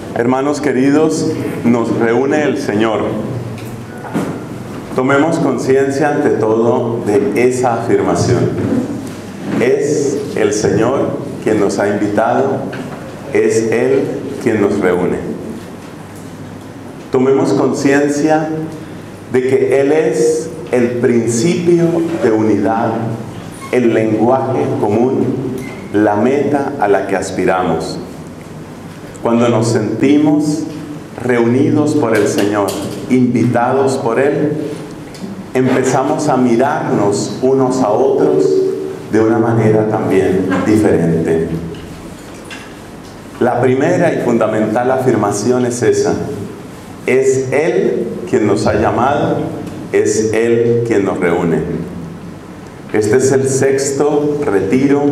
Hermanos queridos, nos reúne el Señor. Tomemos conciencia ante todo de esa afirmación. Es el Señor quien nos ha invitado, es Él quien nos reúne. Tomemos conciencia de que Él es el principio de unidad, el lenguaje común, la meta a la que aspiramos. Cuando nos sentimos reunidos por el Señor, invitados por Él, empezamos a mirarnos unos a otros de una manera también diferente. La primera y fundamental afirmación es esa. Es Él quien nos ha llamado, es Él quien nos reúne. Este es el sexto retiro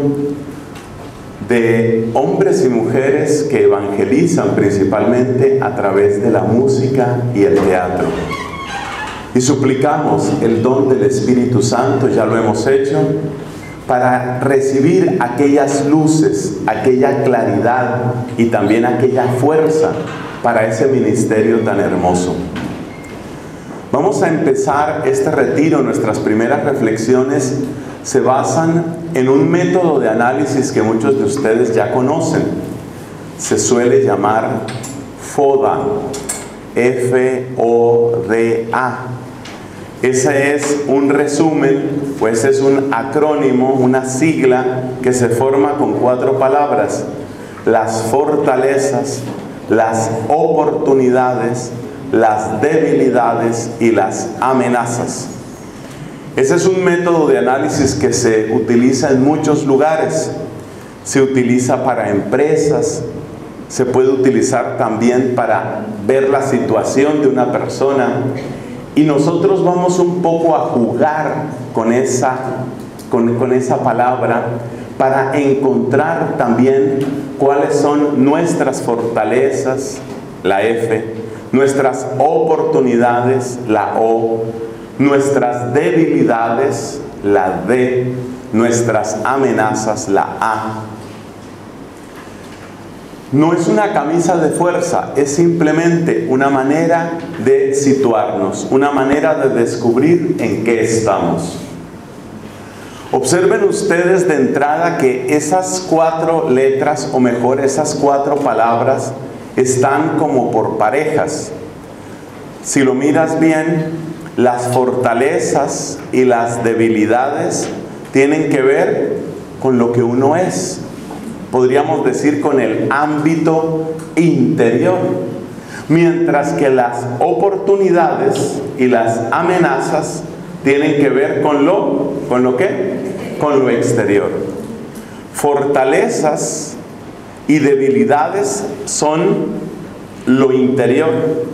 de hombres y mujeres que evangelizan principalmente a través de la música y el teatro. Y suplicamos el don del Espíritu Santo, ya lo hemos hecho, para recibir aquellas luces, aquella claridad y también aquella fuerza para ese ministerio tan hermoso. Vamos a empezar este retiro. Nuestras primeras reflexiones se basan en un método de análisis que muchos de ustedes ya conocen. Se suele llamar FODA, F-O-D-A. Ese es un resumen, pues es un acrónimo, una sigla que se forma con 4 palabras: las fortalezas, las oportunidades, las debilidades y las amenazas. Ese es un método de análisis que se utiliza en muchos lugares. Se utiliza para empresas, se puede utilizar también para ver la situación de una persona. Y nosotros vamos un poco a jugar con esa palabra para encontrar también cuáles son nuestras fortalezas, la F, nuestras oportunidades, la O, nuestras debilidades, la D, nuestras amenazas, la A. No es una camisa de fuerza, es simplemente una manera de situarnos, una manera de descubrir en qué estamos. Observen ustedes de entrada que esas 4 letras, o mejor esas 4 palabras, están como por parejas. Si lo miras bien, las fortalezas y las debilidades tienen que ver con lo que uno es. Podríamos decir con el ámbito interior. Mientras que las oportunidades y las amenazas tienen que ver con lo exterior. Fortalezas y debilidades son lo interior.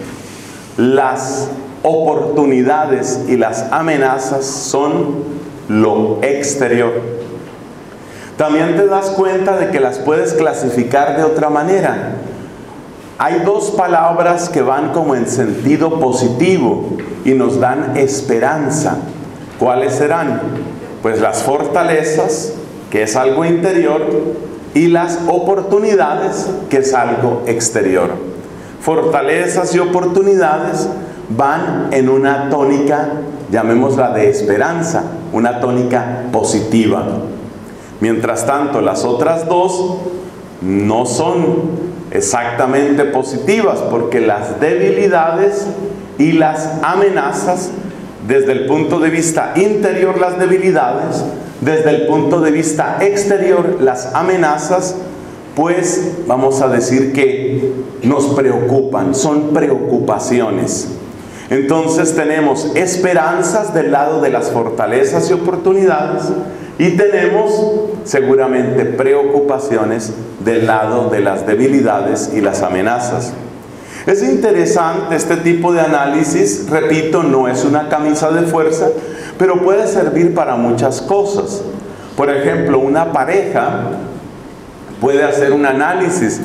Las oportunidades y las amenazas son lo exterior. También te das cuenta de que las puedes clasificar de otra manera. Hay 2 palabras que van como en sentido positivo y nos dan esperanza. ¿Cuáles serán? Pues las fortalezas, que es algo interior, y las oportunidades, que es algo exterior. Fortalezas y oportunidades van en una tónica, llamémosla de esperanza, una tónica positiva. Mientras tanto, las otras 2 no son exactamente positivas, porque las debilidades y las amenazas, desde el punto de vista interior las debilidades, desde el punto de vista exterior las amenazas, pues vamos a decir que nos preocupan, son preocupaciones. Entonces tenemos esperanzas del lado de las fortalezas y oportunidades, y tenemos seguramente preocupaciones del lado de las debilidades y las amenazas. Es interesante este tipo de análisis. Repito, no es una camisa de fuerza, pero puede servir para muchas cosas. Por ejemplo, una pareja puede hacer un análisis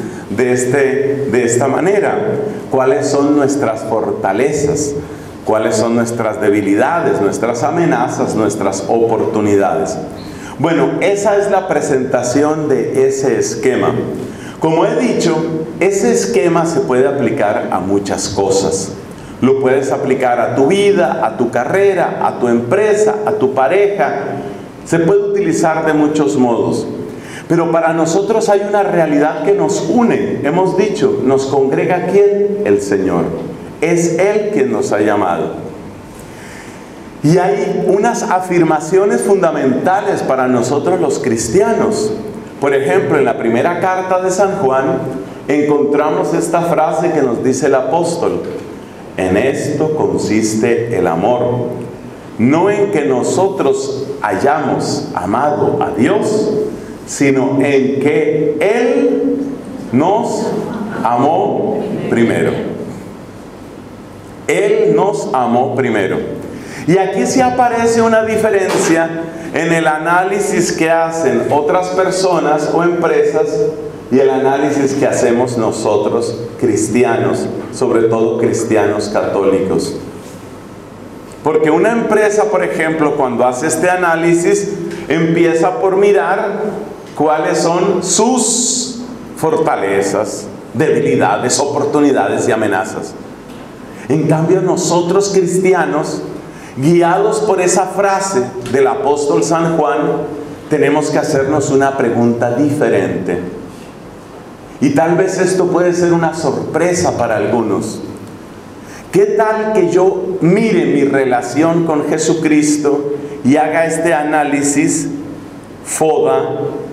de esta manera. ¿Cuáles son nuestras fortalezas? ¿Cuáles son nuestras debilidades, nuestras amenazas, nuestras oportunidades? Bueno, esa es la presentación de ese esquema. Como he dicho, ese esquema se puede aplicar a muchas cosas. Lo puedes aplicar a tu vida, a tu carrera, a tu empresa, a tu pareja. Se puede utilizar de muchos modos. Pero para nosotros hay una realidad que nos une. Hemos dicho, ¿nos congrega quién? El Señor. Es Él quien nos ha llamado. Y hay unas afirmaciones fundamentales para nosotros los cristianos. Por ejemplo, en la primera carta de San Juan encontramos esta frase que nos dice el apóstol: en esto consiste el amor, no en que nosotros hayamos amado a Dios, sino en que Él nos amó primero. Él nos amó primero. Y aquí sí aparece una diferencia en el análisis que hacen otras personas o empresas y el análisis que hacemos nosotros cristianos, sobre todo cristianos católicos. Porque una empresa, por ejemplo, cuando hace este análisis, empieza por mirar cuáles son sus fortalezas, debilidades, oportunidades y amenazas. En cambio, nosotros cristianos, guiados por esa frase del apóstol San Juan, tenemos que hacernos una pregunta diferente. Y tal vez esto puede ser una sorpresa para algunos. ¿Qué tal que yo mire mi relación con Jesucristo y haga este análisis FODA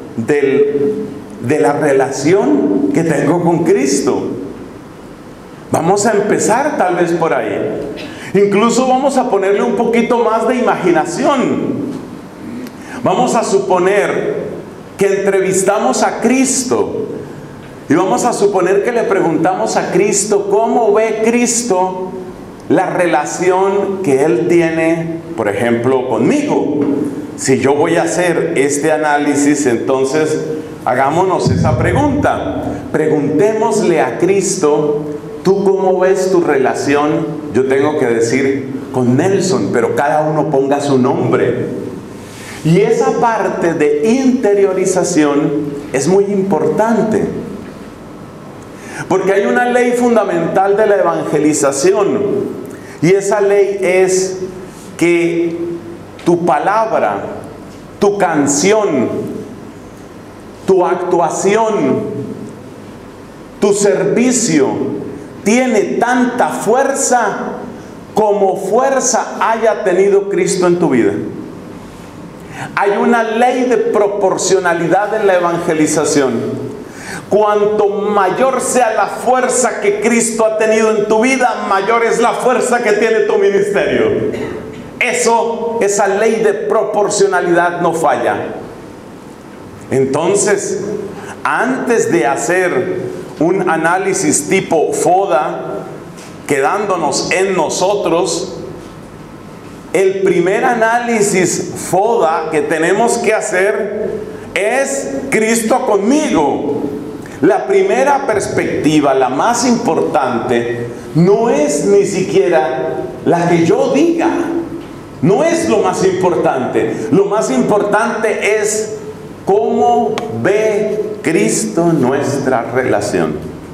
de la relación que tengo con Cristo? Vamos a empezar tal vez por ahí. Incluso vamos a ponerle un poquito más de imaginación. Vamos a suponer que entrevistamos a Cristo y vamos a suponer que le preguntamos a Cristo cómo ve Cristo la relación que Él tiene, por ejemplo, conmigo. Si yo voy a hacer este análisis, entonces hagámonos esa pregunta. Preguntémosle a Cristo: ¿tú cómo ves tu relación? Yo tengo que decir con Nelson, pero cada uno ponga su nombre. Y esa parte de interiorización es muy importante. Porque hay una ley fundamental de la evangelización. Y esa ley es que tu palabra, tu canción, tu actuación, tu servicio tiene tanta fuerza como fuerza haya tenido Cristo en tu vida. Hay una ley de proporcionalidad en la evangelización. Cuanto mayor sea la fuerza que Cristo ha tenido en tu vida, mayor es la fuerza que tiene tu ministerio. Esa ley de proporcionalidad no falla. Entonces, antes de hacer un análisis tipo FODA, quedándonos en nosotros, el primer análisis FODA que tenemos que hacer es Cristo conmigo. La primera perspectiva, la más importante, no es ni siquiera la que yo diga. No es lo más importante. Lo más importante es cómo ve Cristo nuestra relación.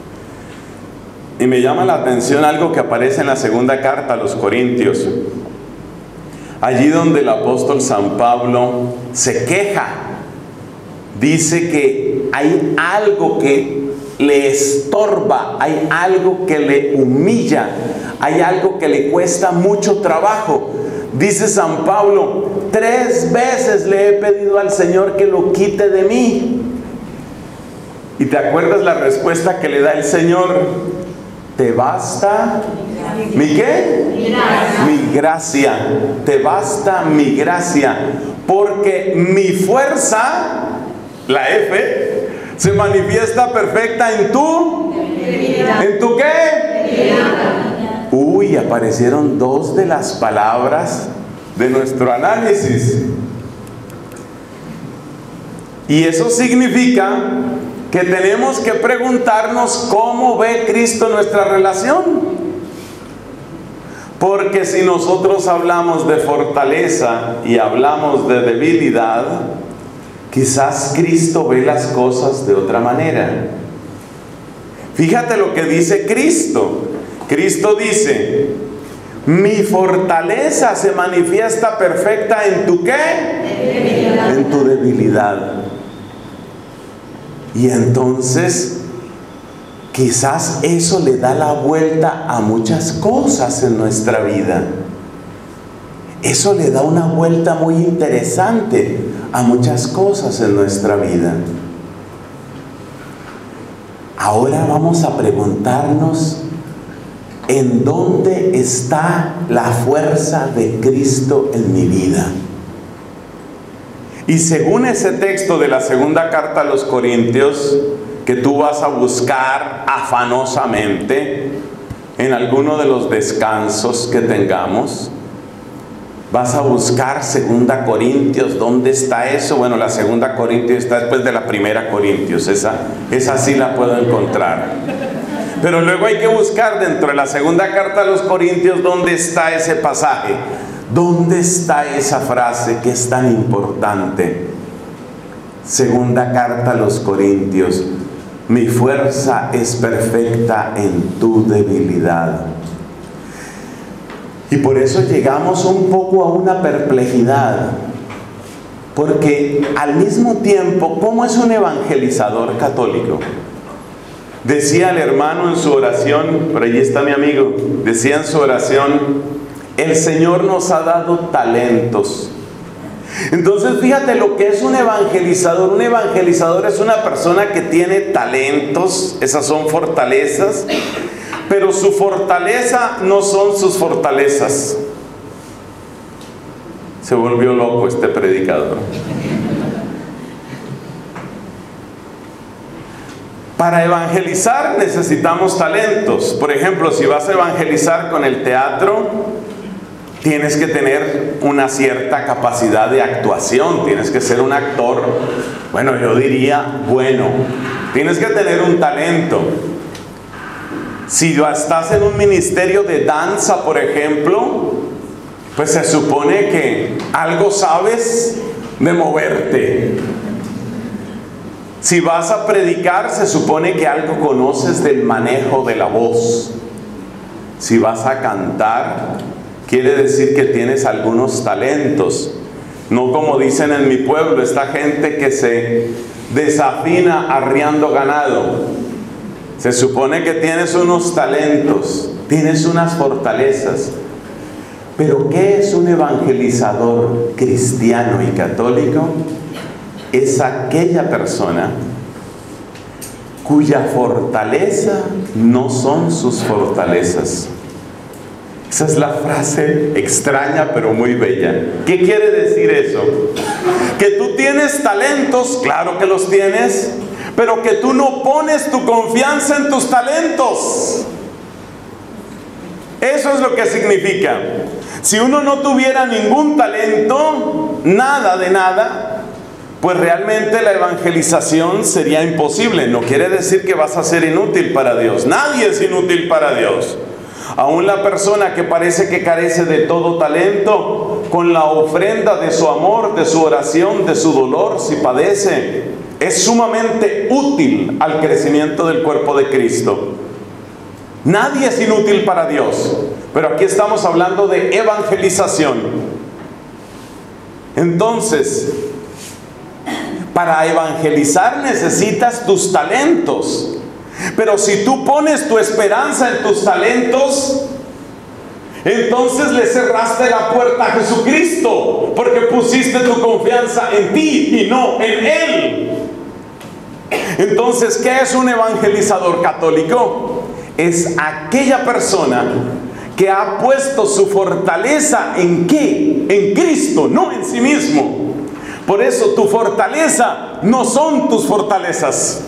Y me llama la atención algo que aparece en la segunda carta a los Corintios. Allí donde el apóstol San Pablo se queja. Dice que hay algo que le estorba, hay algo que le humilla, hay algo que le cuesta mucho trabajo. Dice San Pablo: 3 veces le he pedido al Señor que lo quite de mí. ¿Y te acuerdas la respuesta que le da el Señor? ¿Te basta mi qué? Mi gracia. Te basta mi gracia, porque mi fuerza, la F, se manifiesta perfecta en tu debilidad. ¿En tu qué? Debilidad. Uy, aparecieron 2 de las palabras de nuestro análisis. Y eso significa que tenemos que preguntarnos cómo ve Cristo nuestra relación. Porque si nosotros hablamos de fortaleza y hablamos de debilidad, quizás Cristo ve las cosas de otra manera. Fíjate lo que dice Cristo. Cristo dice: mi fortaleza se manifiesta perfecta en tu ¿qué? Debilidad. En tu debilidad. Y entonces, quizás eso le da la vuelta a muchas cosas en nuestra vida. Eso le da una vuelta muy interesante a muchas cosas en nuestra vida. Ahora vamos a preguntarnos: ¿en dónde está la fuerza de Cristo en mi vida? Y según ese texto de la segunda carta a los Corintios, que tú vas a buscar afanosamente en alguno de los descansos que tengamos, vas a buscar 2 Corintios. ¿Dónde está eso? Bueno, la 2 Corintios está después de la 1 Corintios. Esa sí la puedo encontrar. Pero luego hay que buscar dentro de la segunda carta a los Corintios dónde está ese pasaje. ¿Dónde está esa frase que es tan importante? Segunda carta a los Corintios: mi fuerza es perfecta en tu debilidad. Y por eso llegamos un poco a una perplejidad, porque al mismo tiempo, ¿cómo es un evangelizador católico? Decía el hermano en su oración, por allí está mi amigo, decía en su oración: el Señor nos ha dado talentos. Entonces fíjate lo que es un evangelizador. Un evangelizador es una persona que tiene talentos, esas son fortalezas, pero su fortaleza no son sus fortalezas. Se volvió loco este predicador. Para evangelizar necesitamos talentos. Por ejemplo, si vas a evangelizar con el teatro, tienes que tener una cierta capacidad de actuación. Tienes que ser un actor, bueno, yo diría bueno. Tienes que tener un talento. Si estás en un ministerio de danza, por ejemplo, pues se supone que algo sabes de moverte. Si vas a predicar, se supone que algo conoces del manejo de la voz. Si vas a cantar, quiere decir que tienes algunos talentos. No como dicen en mi pueblo, esta gente que se desafina arriando ganado. Se supone que tienes unos talentos, tienes unas fortalezas. Pero ¿qué es un evangelizador cristiano y católico? Es aquella persona cuya fortaleza no son sus fortalezas. Esa es la frase extraña pero muy bella. ¿Qué quiere decir eso? Que tú tienes talentos, claro que los tienes, pero que tú no pones tu confianza en tus talentos. Eso es lo que significa. Si uno no tuviera ningún talento, nada de nada, pues realmente la evangelización sería imposible. No quiere decir que vas a ser inútil para Dios. Nadie es inútil para Dios. Aún la persona que parece que carece de todo talento, con la ofrenda de su amor, de su oración, de su dolor, si padece, es sumamente útil al crecimiento del cuerpo de Cristo. Nadie es inútil para Dios. Pero aquí estamos hablando de evangelización. Entonces, para evangelizar necesitas tus talentos. Pero si tú pones tu esperanza en tus talentos, entonces le cerraste la puerta a Jesucristo, porque pusiste tu confianza en ti y no en Él. Entonces, ¿qué es un evangelizador católico? Es aquella persona que ha puesto su fortaleza ¿en qué? En Cristo, no en sí mismo. Por eso tu fortaleza no son tus fortalezas.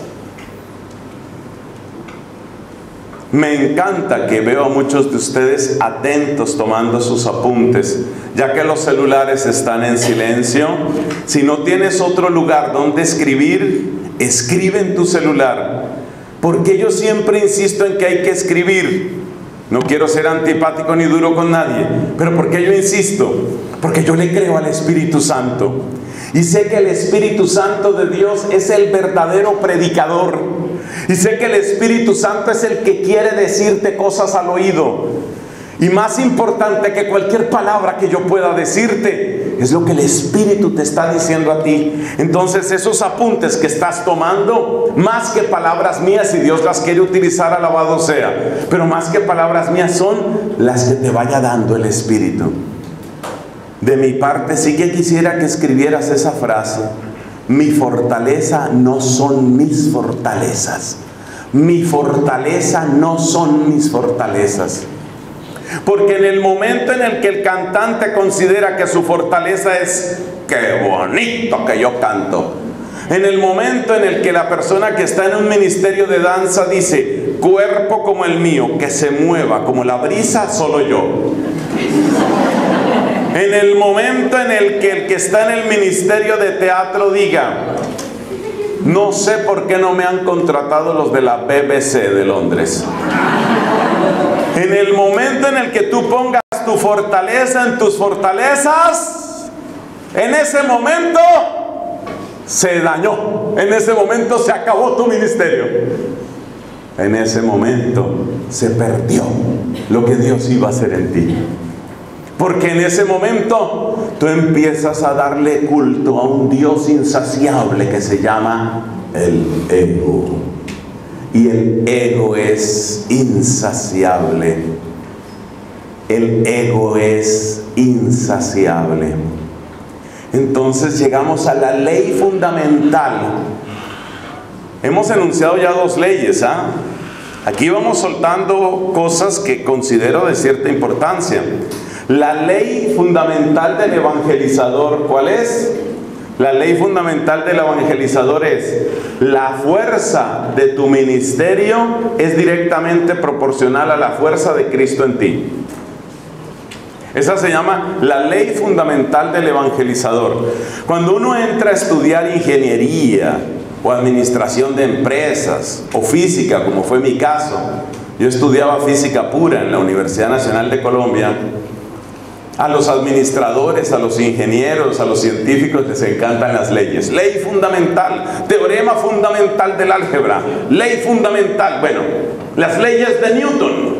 Me encanta que veo a muchos de ustedes atentos tomando sus apuntes, ya que los celulares están en silencio. Si no tienes otro lugar donde escribir, escribe en tu celular. Porque yo siempre insisto en que hay que escribir. No quiero ser antipático ni duro con nadie, pero ¿por qué yo insisto? Porque yo le creo al Espíritu Santo. Y sé que el Espíritu Santo de Dios es el verdadero predicador. Y sé que el Espíritu Santo es el que quiere decirte cosas al oído. Y más importante que cualquier palabra que yo pueda decirte, es lo que el Espíritu te está diciendo a ti. Entonces esos apuntes que estás tomando, más que palabras mías, si Dios las quiere utilizar, alabado sea, pero más que palabras mías, son las que te vaya dando el Espíritu. De mi parte sí que quisiera que escribieras esa frase: mi fortaleza no son mis fortalezas. Mi fortaleza no son mis fortalezas. Porque en el momento en el que el cantante considera que su fortaleza es qué bonito que yo canto, en el momento en el que la persona que está en un ministerio de danza dice cuerpo como el mío, que se mueva como la brisa, solo yo. En el momento en el que está en el ministerio de teatro diga no sé por qué no me han contratado los de la BBC de Londres. En el momento en el que tú pongas tu fortaleza en tus fortalezas, en ese momento se dañó. En ese momento se acabó tu ministerio. En ese momento se perdió lo que Dios iba a hacer en ti. Porque en ese momento tú empiezas a darle culto a un Dios insaciable que se llama el ego. Y el ego es insaciable. El ego es insaciable. Entonces llegamos a la ley fundamental. Hemos enunciado ya 2 leyes, ¿ah? Aquí vamos soltando cosas que considero de cierta importancia. La ley fundamental del evangelizador, ¿cuál es? La ley fundamental del evangelizador es: la fuerza de tu ministerio es directamente proporcional a la fuerza de Cristo en ti. Esa se llama la ley fundamental del evangelizador. Cuando uno entra a estudiar ingeniería o administración de empresas o física, como fue mi caso, yo estudiaba física pura en la Universidad Nacional de Colombia. A los administradores, a los ingenieros, a los científicos les encantan las leyes. Ley fundamental, teorema fundamental del álgebra, ley fundamental, bueno, las leyes de Newton.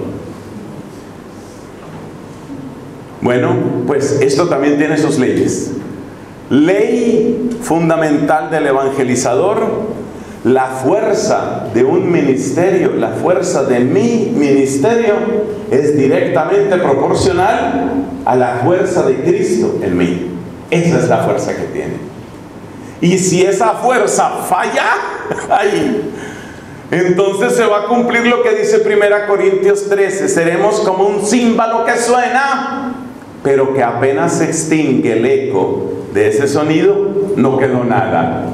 Bueno, pues esto también tiene sus leyes. Ley fundamental del evangelizador: la fuerza de un ministerio, la fuerza de mi ministerio es directamente proporcional a la fuerza de Cristo en mí. Esa es la fuerza que tiene. Y si esa fuerza falla, ahí, entonces se va a cumplir lo que dice 1 Corintios 13: seremos como un címbalo que suena, pero que apenas se extingue el eco de ese sonido, no quedó nada.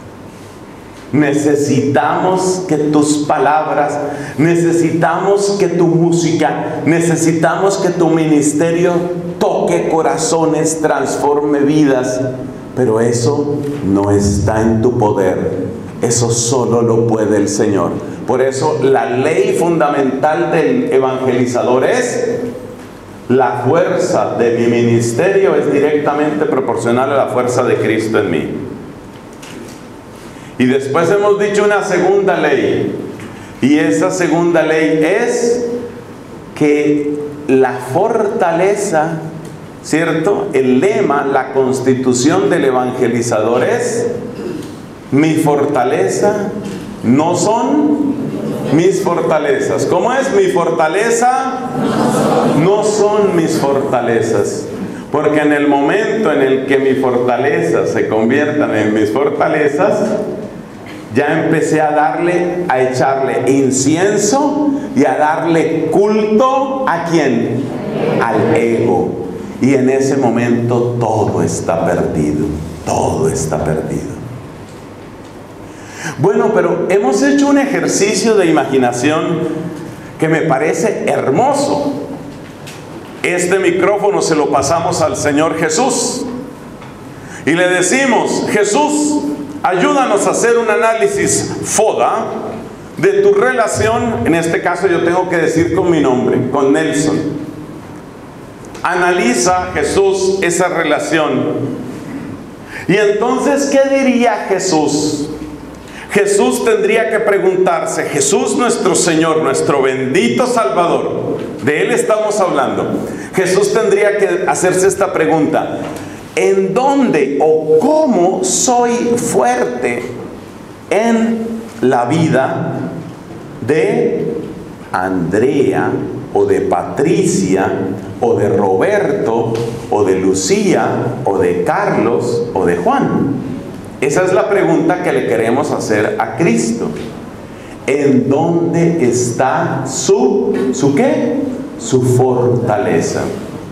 Necesitamos que tus palabras, necesitamos que tu música, necesitamos que tu ministerio toque corazones, transforme vidas. Pero eso no está en tu poder. Eso solo lo puede el Señor. Por eso la ley fundamental del evangelizador es: la fuerza de mi ministerio es directamente proporcional a la fuerza de Cristo en mí. Y después hemos dicho una segunda ley. Y esa segunda ley es que la fortaleza, ¿cierto? El lema, la constitución del evangelizador es: mi fortaleza no son mis fortalezas. ¿Cómo es? Mi fortaleza no son mis fortalezas. Porque en el momento en el que mis fortalezas se conviertan en mis fortalezas, ya empecé a echarle incienso y a darle culto ¿a quién? Al ego. Y en ese momento todo está perdido. Todo está perdido. Bueno, pero hemos hecho un ejercicio de imaginación que me parece hermoso. Este micrófono se lo pasamos al Señor Jesús y le decimos: Jesús, ayúdanos a hacer un análisis FODA de tu relación. En este caso yo tengo que decir con mi nombre, con Nelson. Analiza, Jesús, esa relación. Y entonces, ¿qué diría Jesús? Jesús tendría que preguntarse, Jesús nuestro Señor, nuestro bendito Salvador, de Él estamos hablando. Jesús tendría que hacerse esta pregunta: ¿en dónde o cómo soy fuerte en la vida de Andrea, o de Patricia, o de Roberto, o de Lucía, o de Carlos, o de Juan? Esa es la pregunta que le queremos hacer a Cristo. ¿En dónde está su qué? Su fortaleza.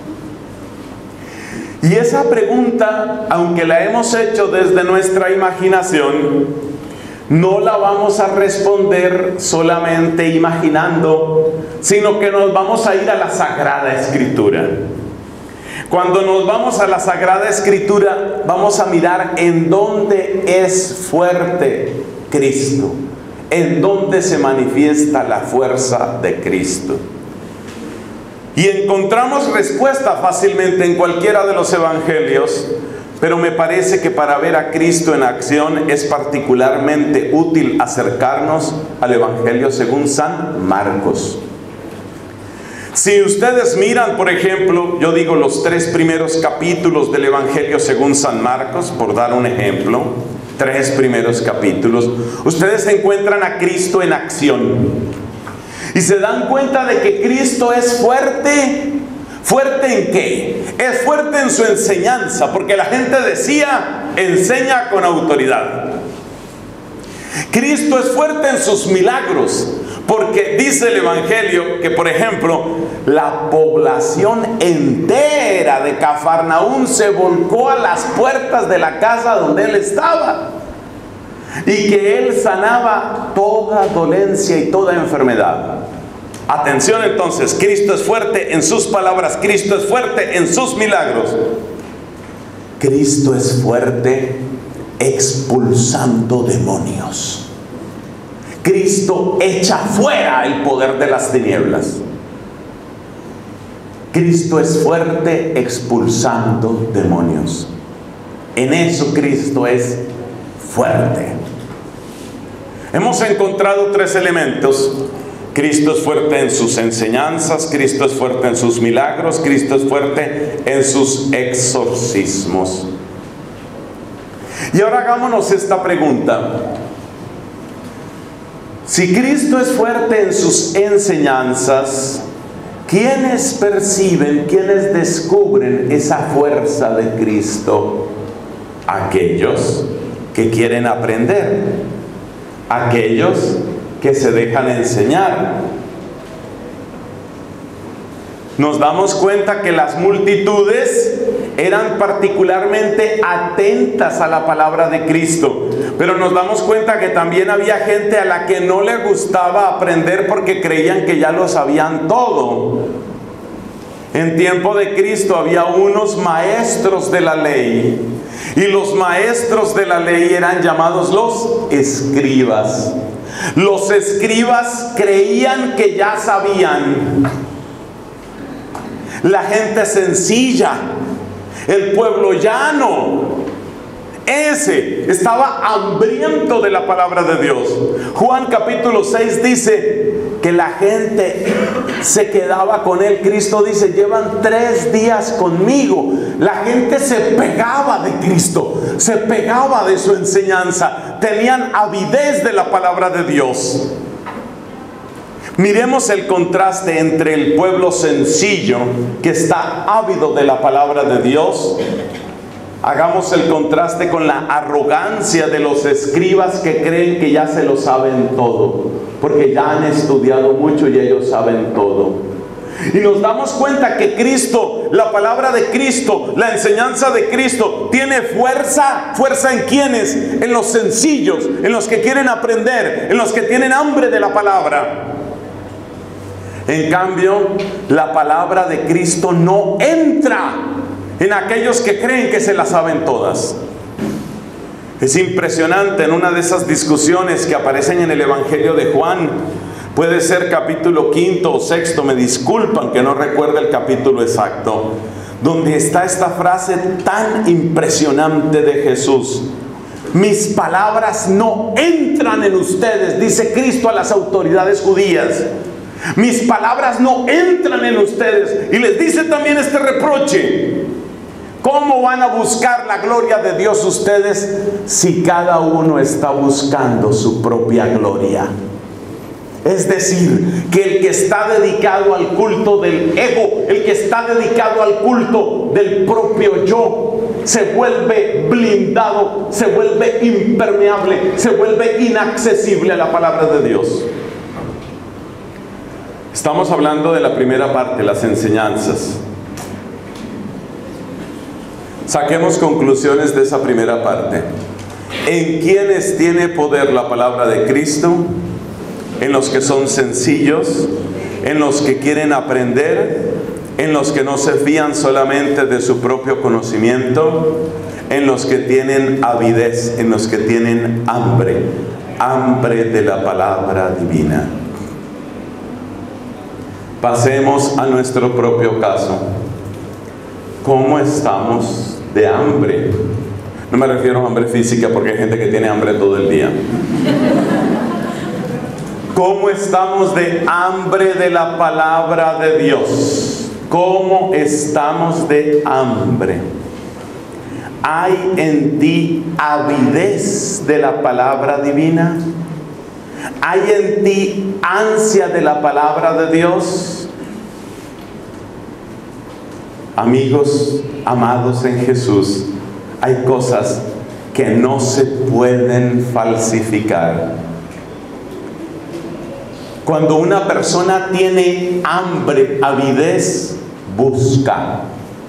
Y esa pregunta, aunque la hemos hecho desde nuestra imaginación, no la vamos a responder solamente imaginando, sino que nos vamos a ir a la Sagrada Escritura. Cuando nos vamos a la Sagrada Escritura, vamos a mirar en dónde es fuerte Cristo, en dónde se manifiesta la fuerza de Cristo. Y encontramos respuesta fácilmente en cualquiera de los evangelios, pero me parece que para ver a Cristo en acción es particularmente útil acercarnos al Evangelio según San Marcos. Si ustedes miran, por ejemplo, yo digo los 3 primeros capítulos del Evangelio según San Marcos, por dar un ejemplo, 3 primeros capítulos, ustedes encuentran a Cristo en acción. Y se dan cuenta de que Cristo es fuerte. ¿Fuerte en qué? Es fuerte en su enseñanza, porque la gente decía, enseña con autoridad. Cristo es fuerte en sus milagros, porque dice el Evangelio que, por ejemplo, la población entera de Cafarnaúm se volcó a las puertas de la casa donde él estaba, y que él sanaba toda dolencia y toda enfermedad. Atención entonces, Cristo es fuerte en sus palabras, Cristo es fuerte en sus milagros. Cristo es fuerte expulsando demonios. Cristo echa fuera el poder de las tinieblas. Cristo es fuerte expulsando demonios. En eso Cristo es fuerte. Hemos encontrado 3 elementos. Cristo es fuerte en sus enseñanzas, Cristo es fuerte en sus milagros, Cristo es fuerte en sus exorcismos. Y ahora hagámonos esta pregunta: si Cristo es fuerte en sus enseñanzas, ¿quiénes perciben, quiénes descubren esa fuerza de Cristo? Aquellos que quieren aprender, aquellos que se dejan enseñar. Nos damos cuenta que las multitudes eran particularmente atentas a la palabra de Cristo, pero nos damos cuenta que también había gente a la que no le gustaba aprender porque creían que ya lo sabían todo. En tiempo de Cristo había unos maestros de la ley, y los maestros de la ley eran llamados los escribas. Los escribas creían que ya sabían. La gente sencilla, el pueblo llano, ese estaba hambriento de la palabra de Dios. Juan capítulo 6 dice que la gente se quedaba con él. Cristo dice, llevan 3 días conmigo. La gente se pegaba de Cristo, se pegaba de su enseñanza, tenían avidez de la palabra de Dios. Miremos el contraste entre el pueblo sencillo que está ávido de la palabra de Dios. Hagamos el contraste con la arrogancia de los escribas que creen que ya se lo saben todo, porque ya han estudiado mucho y ellos saben todo. Y nos damos cuenta que Cristo, la palabra de Cristo, la enseñanza de Cristo tiene fuerza. ¿Fuerza en quiénes? En los sencillos, en los que quieren aprender, en los que tienen hambre de la palabra. En cambio, la palabra de Cristo no entra en aquellos que creen que se la saben todas. Es impresionante, en una de esas discusiones que aparecen en el Evangelio de Juan, puede ser capítulo 5 o 6, me disculpan que no recuerdo el capítulo exacto, donde está esta frase tan impresionante de Jesús: Mis palabras no entran en ustedes, dice Cristo a las autoridades judías. Mis palabras no entran en ustedes. Y les dice también este reproche: ¿cómo van a buscar la gloria de Dios ustedes si cada uno está buscando su propia gloria? Es decir, que el que está dedicado al culto del ego, el que está dedicado al culto del propio yo, se vuelve blindado, se vuelve impermeable, se vuelve inaccesible a la palabra de Dios. Estamos hablando de la primera parte, las enseñanzas. Saquemos conclusiones de esa primera parte. ¿En quiénes tiene poder la palabra de Cristo? En los que son sencillos, en los que quieren aprender, en los que no se fían solamente de su propio conocimiento, en los que tienen avidez, en los que tienen hambre, hambre de la palabra divina. Pasemos a nuestro propio caso. ¿Cómo estamos de hambre? No me refiero a hambre física, porque hay gente que tiene hambre todo el día. ¿Cómo estamos de hambre de la palabra de Dios? ¿Cómo estamos de hambre? ¿Hay en ti avidez de la palabra divina? ¿Hay en ti ansia de la palabra de Dios? Amigos amados en Jesús, hay cosas que no se pueden falsificar. Cuando una persona tiene hambre, avidez, busca.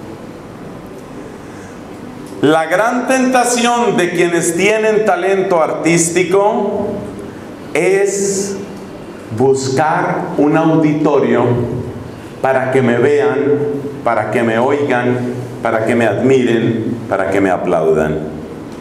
La gran tentación de quienes tienen talento artístico es buscar un auditorio para que me vean, para que me oigan, para que me admiren, para que me aplaudan.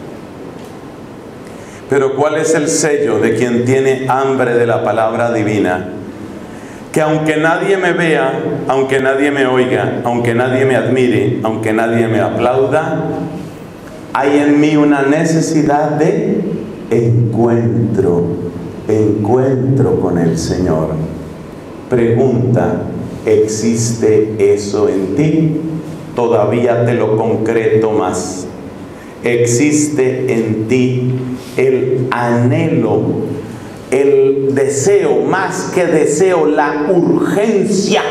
Pero ¿cuál es el sello de quien tiene hambre de la palabra divina? Que aunque nadie me vea, aunque nadie me oiga, aunque nadie me admire, aunque nadie me aplauda, hay en mí una necesidad de encuentro con el Señor. Pregunta: ¿existe eso en ti? Todavía te lo concreto más. ¿Existe en ti el anhelo, el deseo, más que deseo, la urgencia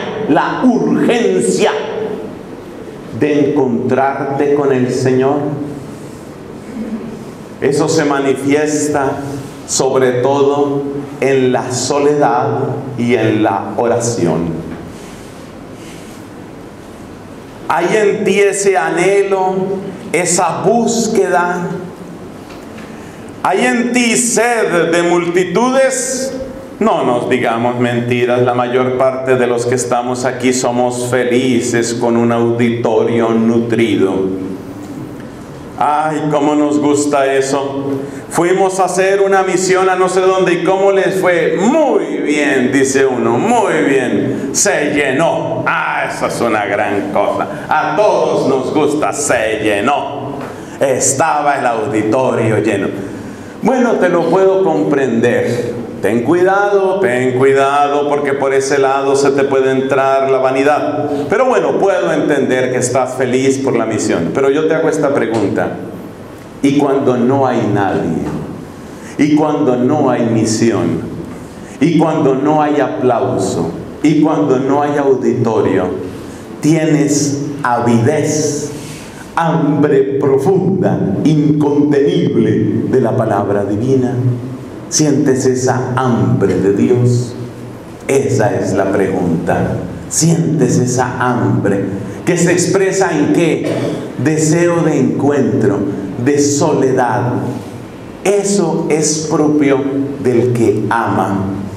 de encontrarte con el Señor? Eso se manifiesta sobre todo en la soledad y en la oración. ¿Hay en ti ese anhelo, esa búsqueda? ¿Hay en ti sed de multitudes? No nos digamos mentiras, la mayor parte de los que estamos aquí somos felices con un auditorio nutrido. Ay, cómo nos gusta eso. Fuimos a hacer una misión a no sé dónde, ¿y cómo les fue? Muy bien, dice uno, muy bien. Se llenó. Ah, eso es una gran cosa. A todos nos gusta, se llenó. Estaba el auditorio lleno. Bueno, te lo puedo comprender. Ten cuidado, porque por ese lado se te puede entrar la vanidad. Pero bueno, puedo entender que estás feliz por la misión. Pero yo te hago esta pregunta: ¿y cuando no hay nadie? ¿Y cuando no hay misión? ¿Y cuando no hay aplauso? ¿Y cuando no hay auditorio? ¿Tienes avidez, hambre profunda, incontenible de la palabra divina? ¿Sientes esa hambre de Dios? Esa es la pregunta. ¿Sientes esa hambre que se expresa en qué? Deseo de encuentro, de soledad. Eso es propio del que ama.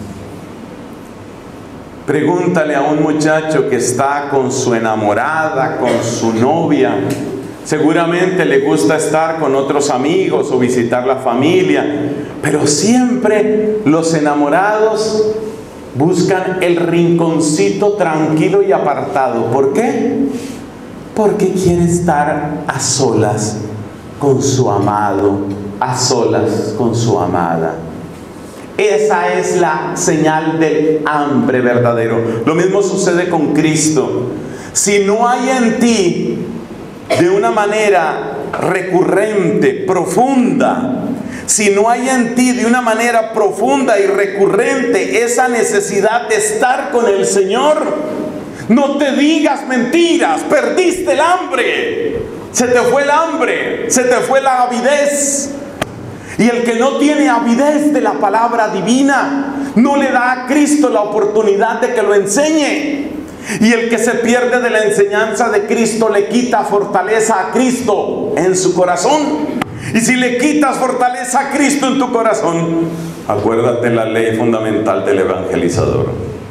Pregúntale a un muchacho que está con su enamorada, con su novia. Seguramente le gusta estar con otros amigos o visitar la familia, pero siempre los enamorados buscan el rinconcito tranquilo y apartado. ¿Por qué? Porque quiere estar a solas con su amado, a solas con su amada. Esa es la señal del hambre verdadero. Lo mismo sucede con Cristo. Si no hay en ti de una manera recurrente, profunda, si no hay en ti de una manera profunda y recurrente esa necesidad de estar con el Señor, no te digas mentiras, perdiste el hambre, se te fue el hambre, se te fue la avidez. Y el que no tiene avidez de la palabra divina, no le da a Cristo la oportunidad de que lo enseñe. Y el que se pierde de la enseñanza de Cristo le quita fortaleza a Cristo en su corazón. Y si le quitas fortaleza a Cristo en tu corazón, acuérdate la ley fundamental del evangelizador.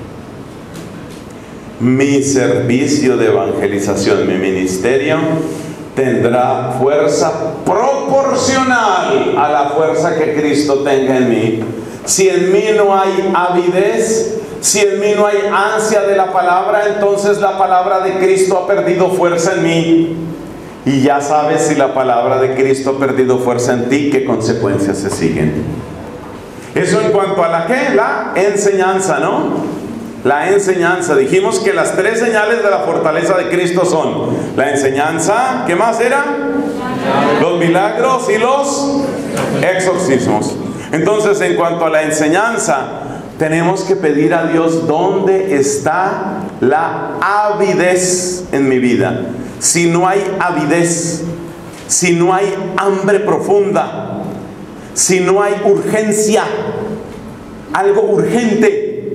Mi servicio de evangelización, mi ministerio, tendrá fuerza proporcional a la fuerza que Cristo tenga en mí. Si en mí no hay avidez, si en mí no hay ansia de la palabra, entonces la palabra de Cristo ha perdido fuerza en mí. Y ya sabes, si la palabra de Cristo ha perdido fuerza en ti, ¿qué consecuencias se siguen? Eso en cuanto a la ¿qué? La enseñanza, ¿no? La enseñanza. Dijimos que las tres señales de la fortaleza de Cristo son la enseñanza, ¿qué más era? Los milagros y los exorcismos. Entonces, en cuanto a la enseñanza, tenemos que pedir a Dios dónde está la avidez en mi vida. Si no hay avidez, si no hay hambre profunda, si no hay urgencia, algo urgente,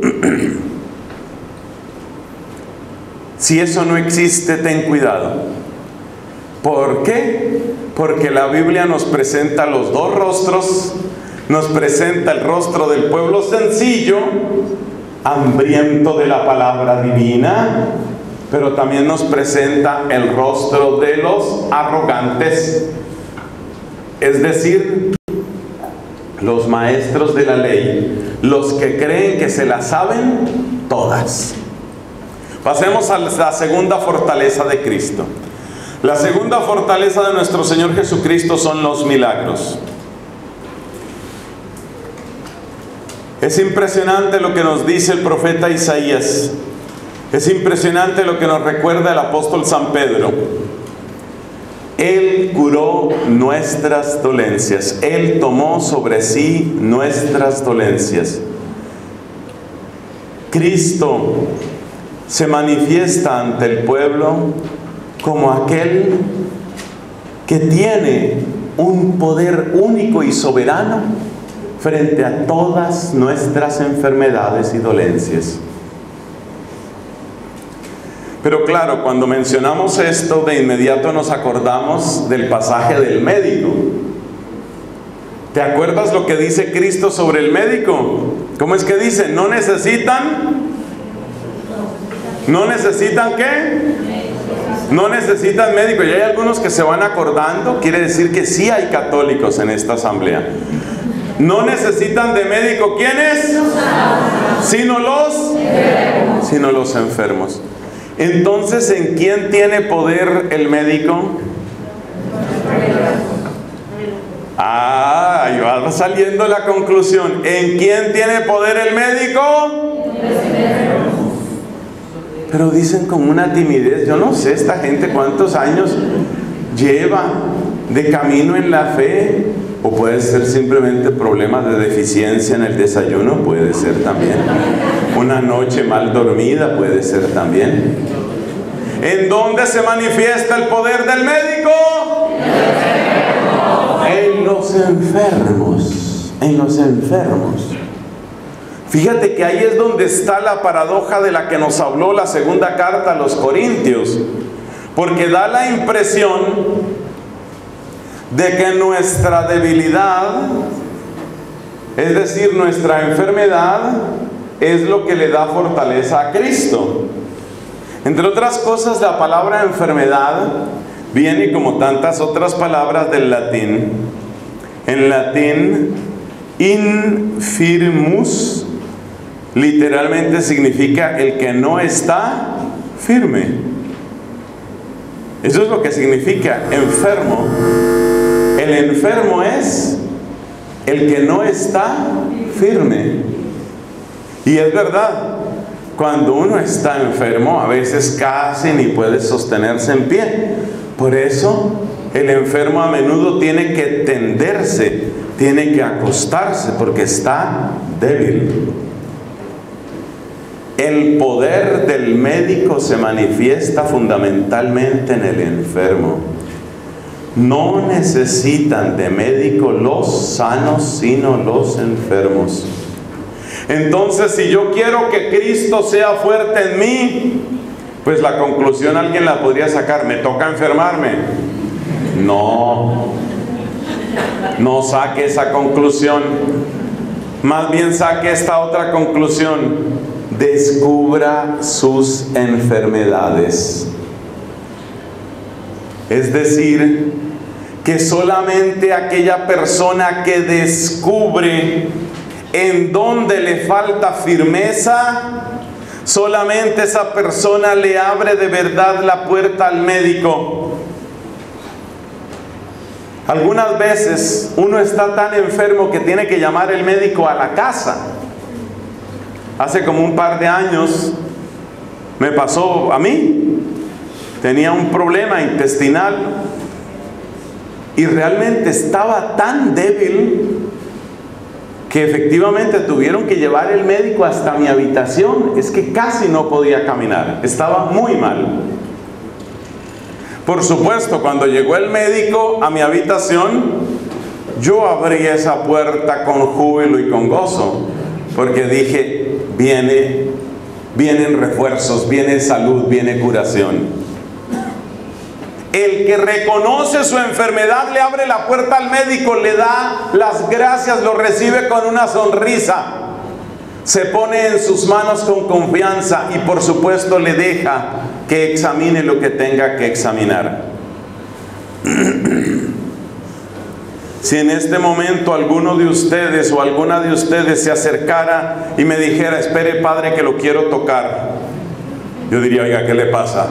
si eso no existe, ten cuidado. ¿Por qué? Porque la Biblia nos presenta los dos rostros. Nos presenta el rostro del pueblo sencillo, hambriento de la palabra divina, pero también nos presenta el rostro de los arrogantes, es decir, los maestros de la ley, los que creen que se las saben todas. Pasemos a la segunda fortaleza de Cristo. La segunda fortaleza de nuestro Señor Jesucristo son los milagros. Es impresionante lo que nos dice el profeta Isaías. Es impresionante lo que nos recuerda el apóstol San Pedro. Él curó nuestras dolencias. Él tomó sobre sí nuestras dolencias. Cristo se manifiesta ante el pueblo como aquel que tiene un poder único y soberano frente a todas nuestras enfermedades y dolencias. Pero claro, cuando mencionamos esto, de inmediato nos acordamos del pasaje del médico. ¿Te acuerdas lo que dice Cristo sobre el médico? ¿Cómo es que dice? ¿No necesitan qué? No necesitan médico. Y hay algunos que se van acordando. Quiere decir que sí hay católicos en esta asamblea. No necesitan de médico, ¿quiénes? Sino los enfermos. Entonces, ¿en quién tiene poder el médico? Ahí va saliendo la conclusión. ¿En quién tiene poder el médico? Pero dicen con una timidez. Yo no sé esta gente cuántos años lleva de camino en la fe. O puede ser simplemente problemas de deficiencia en el desayuno, puede ser también. Una noche mal dormida puede ser también. ¿En dónde se manifiesta el poder del médico? En los enfermos. En los enfermos. Fíjate que ahí es donde está la paradoja de la que nos habló la segunda carta a los Corintios. Porque da la impresión de que nuestra debilidad, es decir, nuestra enfermedad, es lo que le da fortaleza a Cristo. Entre otras cosas, la palabra enfermedad viene, como tantas otras palabras, del latín. En latín, infirmus literalmente significa el que no está firme. Eso es lo que significa enfermo. El enfermo es el que no está firme. Y es verdad, cuando uno está enfermo, a veces casi ni puede sostenerse en pie. Por eso, el enfermo a menudo tiene que tenderse, tiene que acostarse, porque está débil. El poder del médico se manifiesta fundamentalmente en el enfermo. No necesitan de médico los sanos, sino los enfermos. Entonces, si yo quiero que Cristo sea fuerte en mí, pues la conclusión alguien la podría sacar: ¿me toca enfermarme? No, no saque esa conclusión. Más bien saque esta otra conclusión: descubra sus enfermedades. Es decir, que solamente aquella persona que descubre en dónde le falta firmeza, solamente esa persona le abre de verdad la puerta al médico. Algunas veces uno está tan enfermo que tiene que llamar el médico a la casa. Hace como un par de años me pasó a mí. Tenía un problema intestinal y realmente estaba tan débil que efectivamente tuvieron que llevar el médico hasta mi habitación. Es que casi no podía caminar, estaba muy mal. Por supuesto, cuando llegó el médico a mi habitación, yo abrí esa puerta con júbilo y con gozo, porque dije: vienen refuerzos, viene salud, viene curación. El que reconoce su enfermedad le abre la puerta al médico, le da las gracias, lo recibe con una sonrisa, se pone en sus manos con confianza y por supuesto le deja que examine lo que tenga que examinar. Si en este momento alguno de ustedes o alguna de ustedes se acercara y me dijera: espere, padre, que lo quiero tocar, yo diría: oiga, ¿qué le pasa?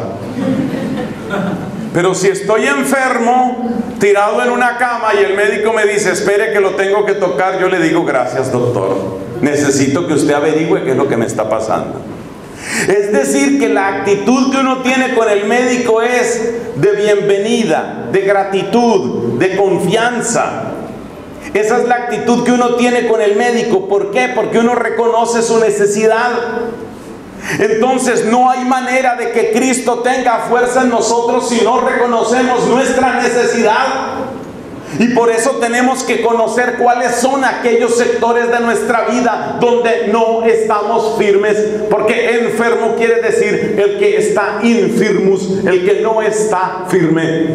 Pero si estoy enfermo, tirado en una cama, y el médico me dice: espere que lo tengo que tocar, yo le digo: gracias, doctor, necesito que usted averigüe qué es lo que me está pasando. Es decir, que la actitud que uno tiene con el médico es de bienvenida, de gratitud, de confianza. Esa es la actitud que uno tiene con el médico. ¿Por qué? Porque uno reconoce su necesidad. Entonces no hay manera de que Cristo tenga fuerza en nosotros si no reconocemos nuestra necesidad. Y por eso tenemos que conocer cuáles son aquellos sectores de nuestra vida donde no estamos firmes. Porque enfermo quiere decir el que está infirmus, el que no está firme.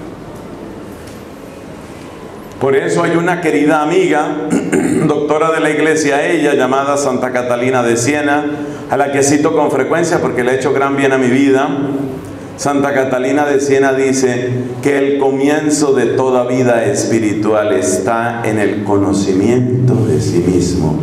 Por eso hay una querida amiga, doctora de la iglesia, ella, llamada Santa Catalina de Siena, a la que cito con frecuencia porque le ha hecho gran bien a mi vida. Santa Catalina de Siena dice que el comienzo de toda vida espiritual está en el conocimiento de sí mismo.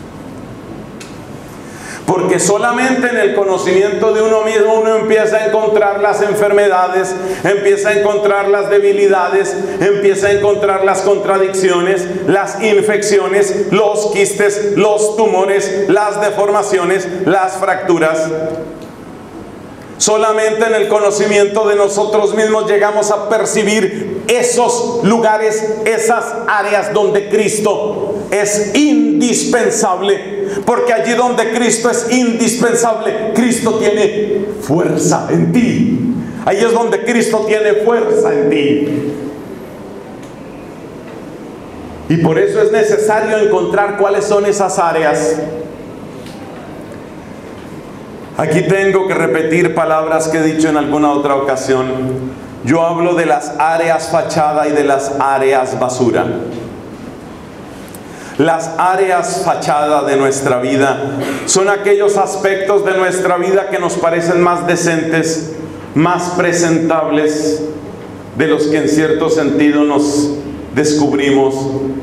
Porque solamente en el conocimiento de uno mismo uno empieza a encontrar las enfermedades, empieza a encontrar las debilidades, empieza a encontrar las contradicciones, las infecciones, los quistes, los tumores, las deformaciones, las fracturas. Solamente en el conocimiento de nosotros mismos llegamos a percibir esos lugares, esas áreas donde Cristo es indispensable. Porque allí donde Cristo es indispensable, Cristo tiene fuerza en ti. Ahí es donde Cristo tiene fuerza en ti. Y por eso es necesario encontrar cuáles son esas áreas. Aquí tengo que repetir palabras que he dicho en alguna otra ocasión. Yo hablo de las áreas fachada y de las áreas basura. Las áreas fachada de nuestra vida son aquellos aspectos de nuestra vida que nos parecen más decentes, más presentables, de los que en cierto sentido nos descubrimos,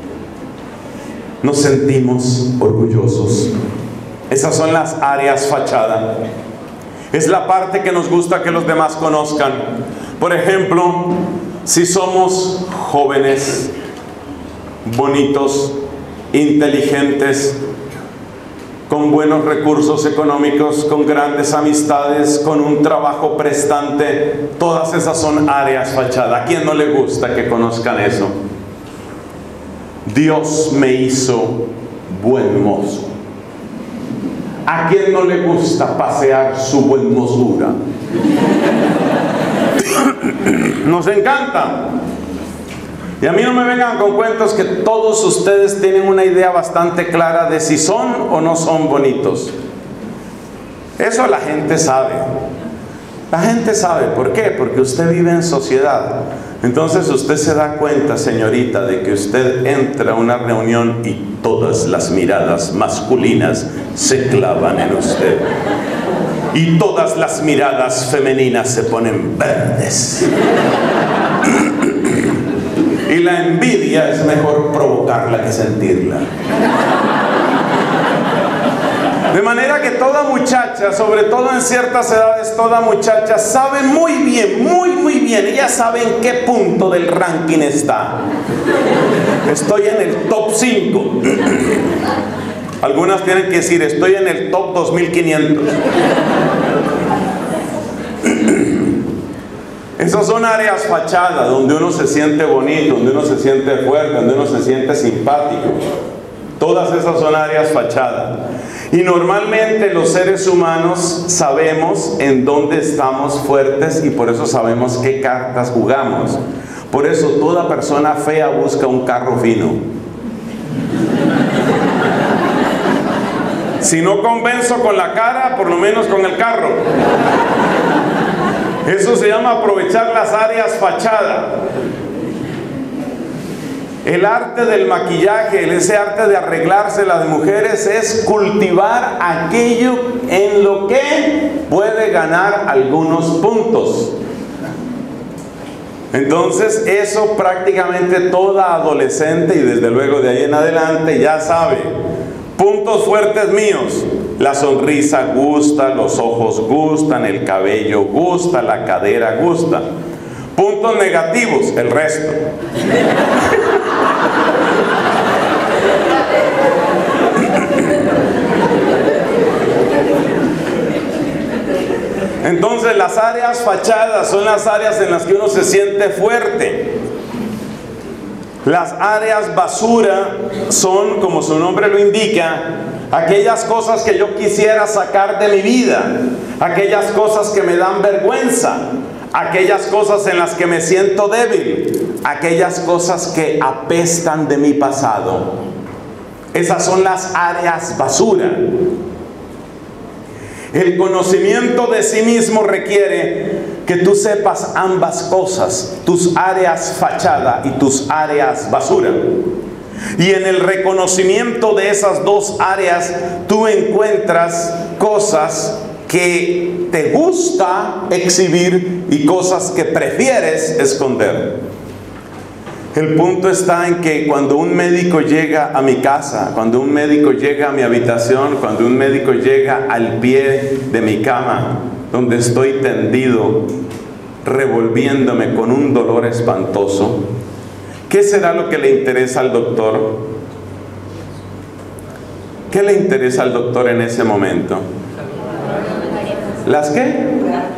nos sentimos orgullosos. Esas son las áreas fachada. Es la parte que nos gusta que los demás conozcan. Por ejemplo, si somos jóvenes, bonitos, inteligentes, con buenos recursos económicos, con grandes amistades, con un trabajo prestante, todas esas son áreas fachada. ¿A quién no le gusta que conozcan eso? Dios me hizo buen mozo. ¿A quién no le gusta pasear su buen mozura? Nos encanta. Y a mí no me vengan con cuentos, que todos ustedes tienen una idea bastante clara de si son o no son bonitos. Eso la gente sabe. La gente sabe. ¿Por qué? Porque usted vive en sociedad. Entonces usted se da cuenta, señorita, de que usted entra a una reunión y todas las miradas masculinas se clavan en usted. Y todas las miradas femeninas se ponen verdes. Y la envidia es mejor provocarla que sentirla. De manera que toda muchacha, sobre todo en ciertas edades, toda muchacha sabe muy bien, muy bien, ella sabe en qué punto del ranking está. Estoy en el top 5. Algunas tienen que decir, estoy en el top 2500. Esas son áreas fachadas, donde uno se siente bonito, donde uno se siente fuerte, donde uno se siente simpático. Todas esas son áreas fachadas. Y normalmente los seres humanos sabemos en dónde estamos fuertes y por eso sabemos qué cartas jugamos. Por eso toda persona fea busca un carro fino. Si no convenzo con la cara, por lo menos con el carro. Eso se llama aprovechar las áreas fachadas. El arte del maquillaje, ese arte de arreglarse las mujeres, es cultivar aquello en lo que puede ganar algunos puntos. Entonces eso prácticamente toda adolescente y desde luego de ahí en adelante ya sabe. Puntos fuertes míos: la sonrisa gusta, los ojos gustan, el cabello gusta, la cadera gusta. Puntos negativos: el resto. Entonces las áreas fachadas son las áreas en las que uno se siente fuerte. Las áreas basura son, como su nombre lo indica, aquellas cosas que yo quisiera sacar de mi vida, aquellas cosas que me dan vergüenza, aquellas cosas en las que me siento débil, aquellas cosas que apestan de mi pasado. Esas son las áreas basura. El conocimiento de sí mismo requiere que tú sepas ambas cosas, tus áreas fachada y tus áreas basura. Y en el reconocimiento de esas dos áreas, tú encuentras cosas que te gusta exhibir y cosas que prefieres esconder. El punto está en que cuando un médico llega a mi casa, cuando un médico llega a mi habitación, cuando un médico llega al pie de mi cama, donde estoy tendido, revolviéndome con un dolor espantoso, ¿qué será lo que le interesa al doctor? ¿Qué le interesa al doctor en ese momento? ¿Las qué?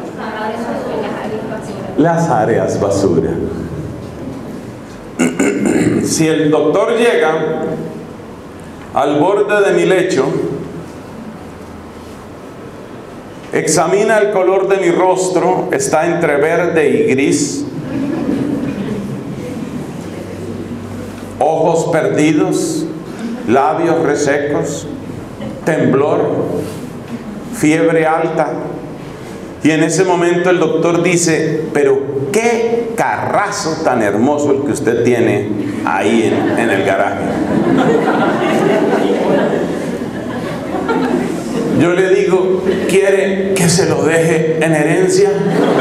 Las áreas basura. Si el doctor llega al borde de mi lecho, examina el color de mi rostro, está entre verde y gris, ojos perdidos, labios resecos, temblor, fiebre alta. Y en ese momento el doctor dice: pero qué carrazo tan hermoso el que usted tiene ahí en el garaje. Yo le digo: ¿quiere que se lo deje en herencia?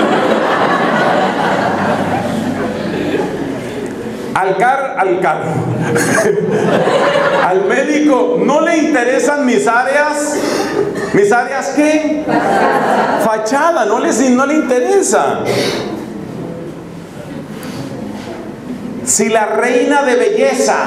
Al médico no le interesan mis áreas. ¿Mis áreas qué? Fachada, no le interesa. Si la reina de belleza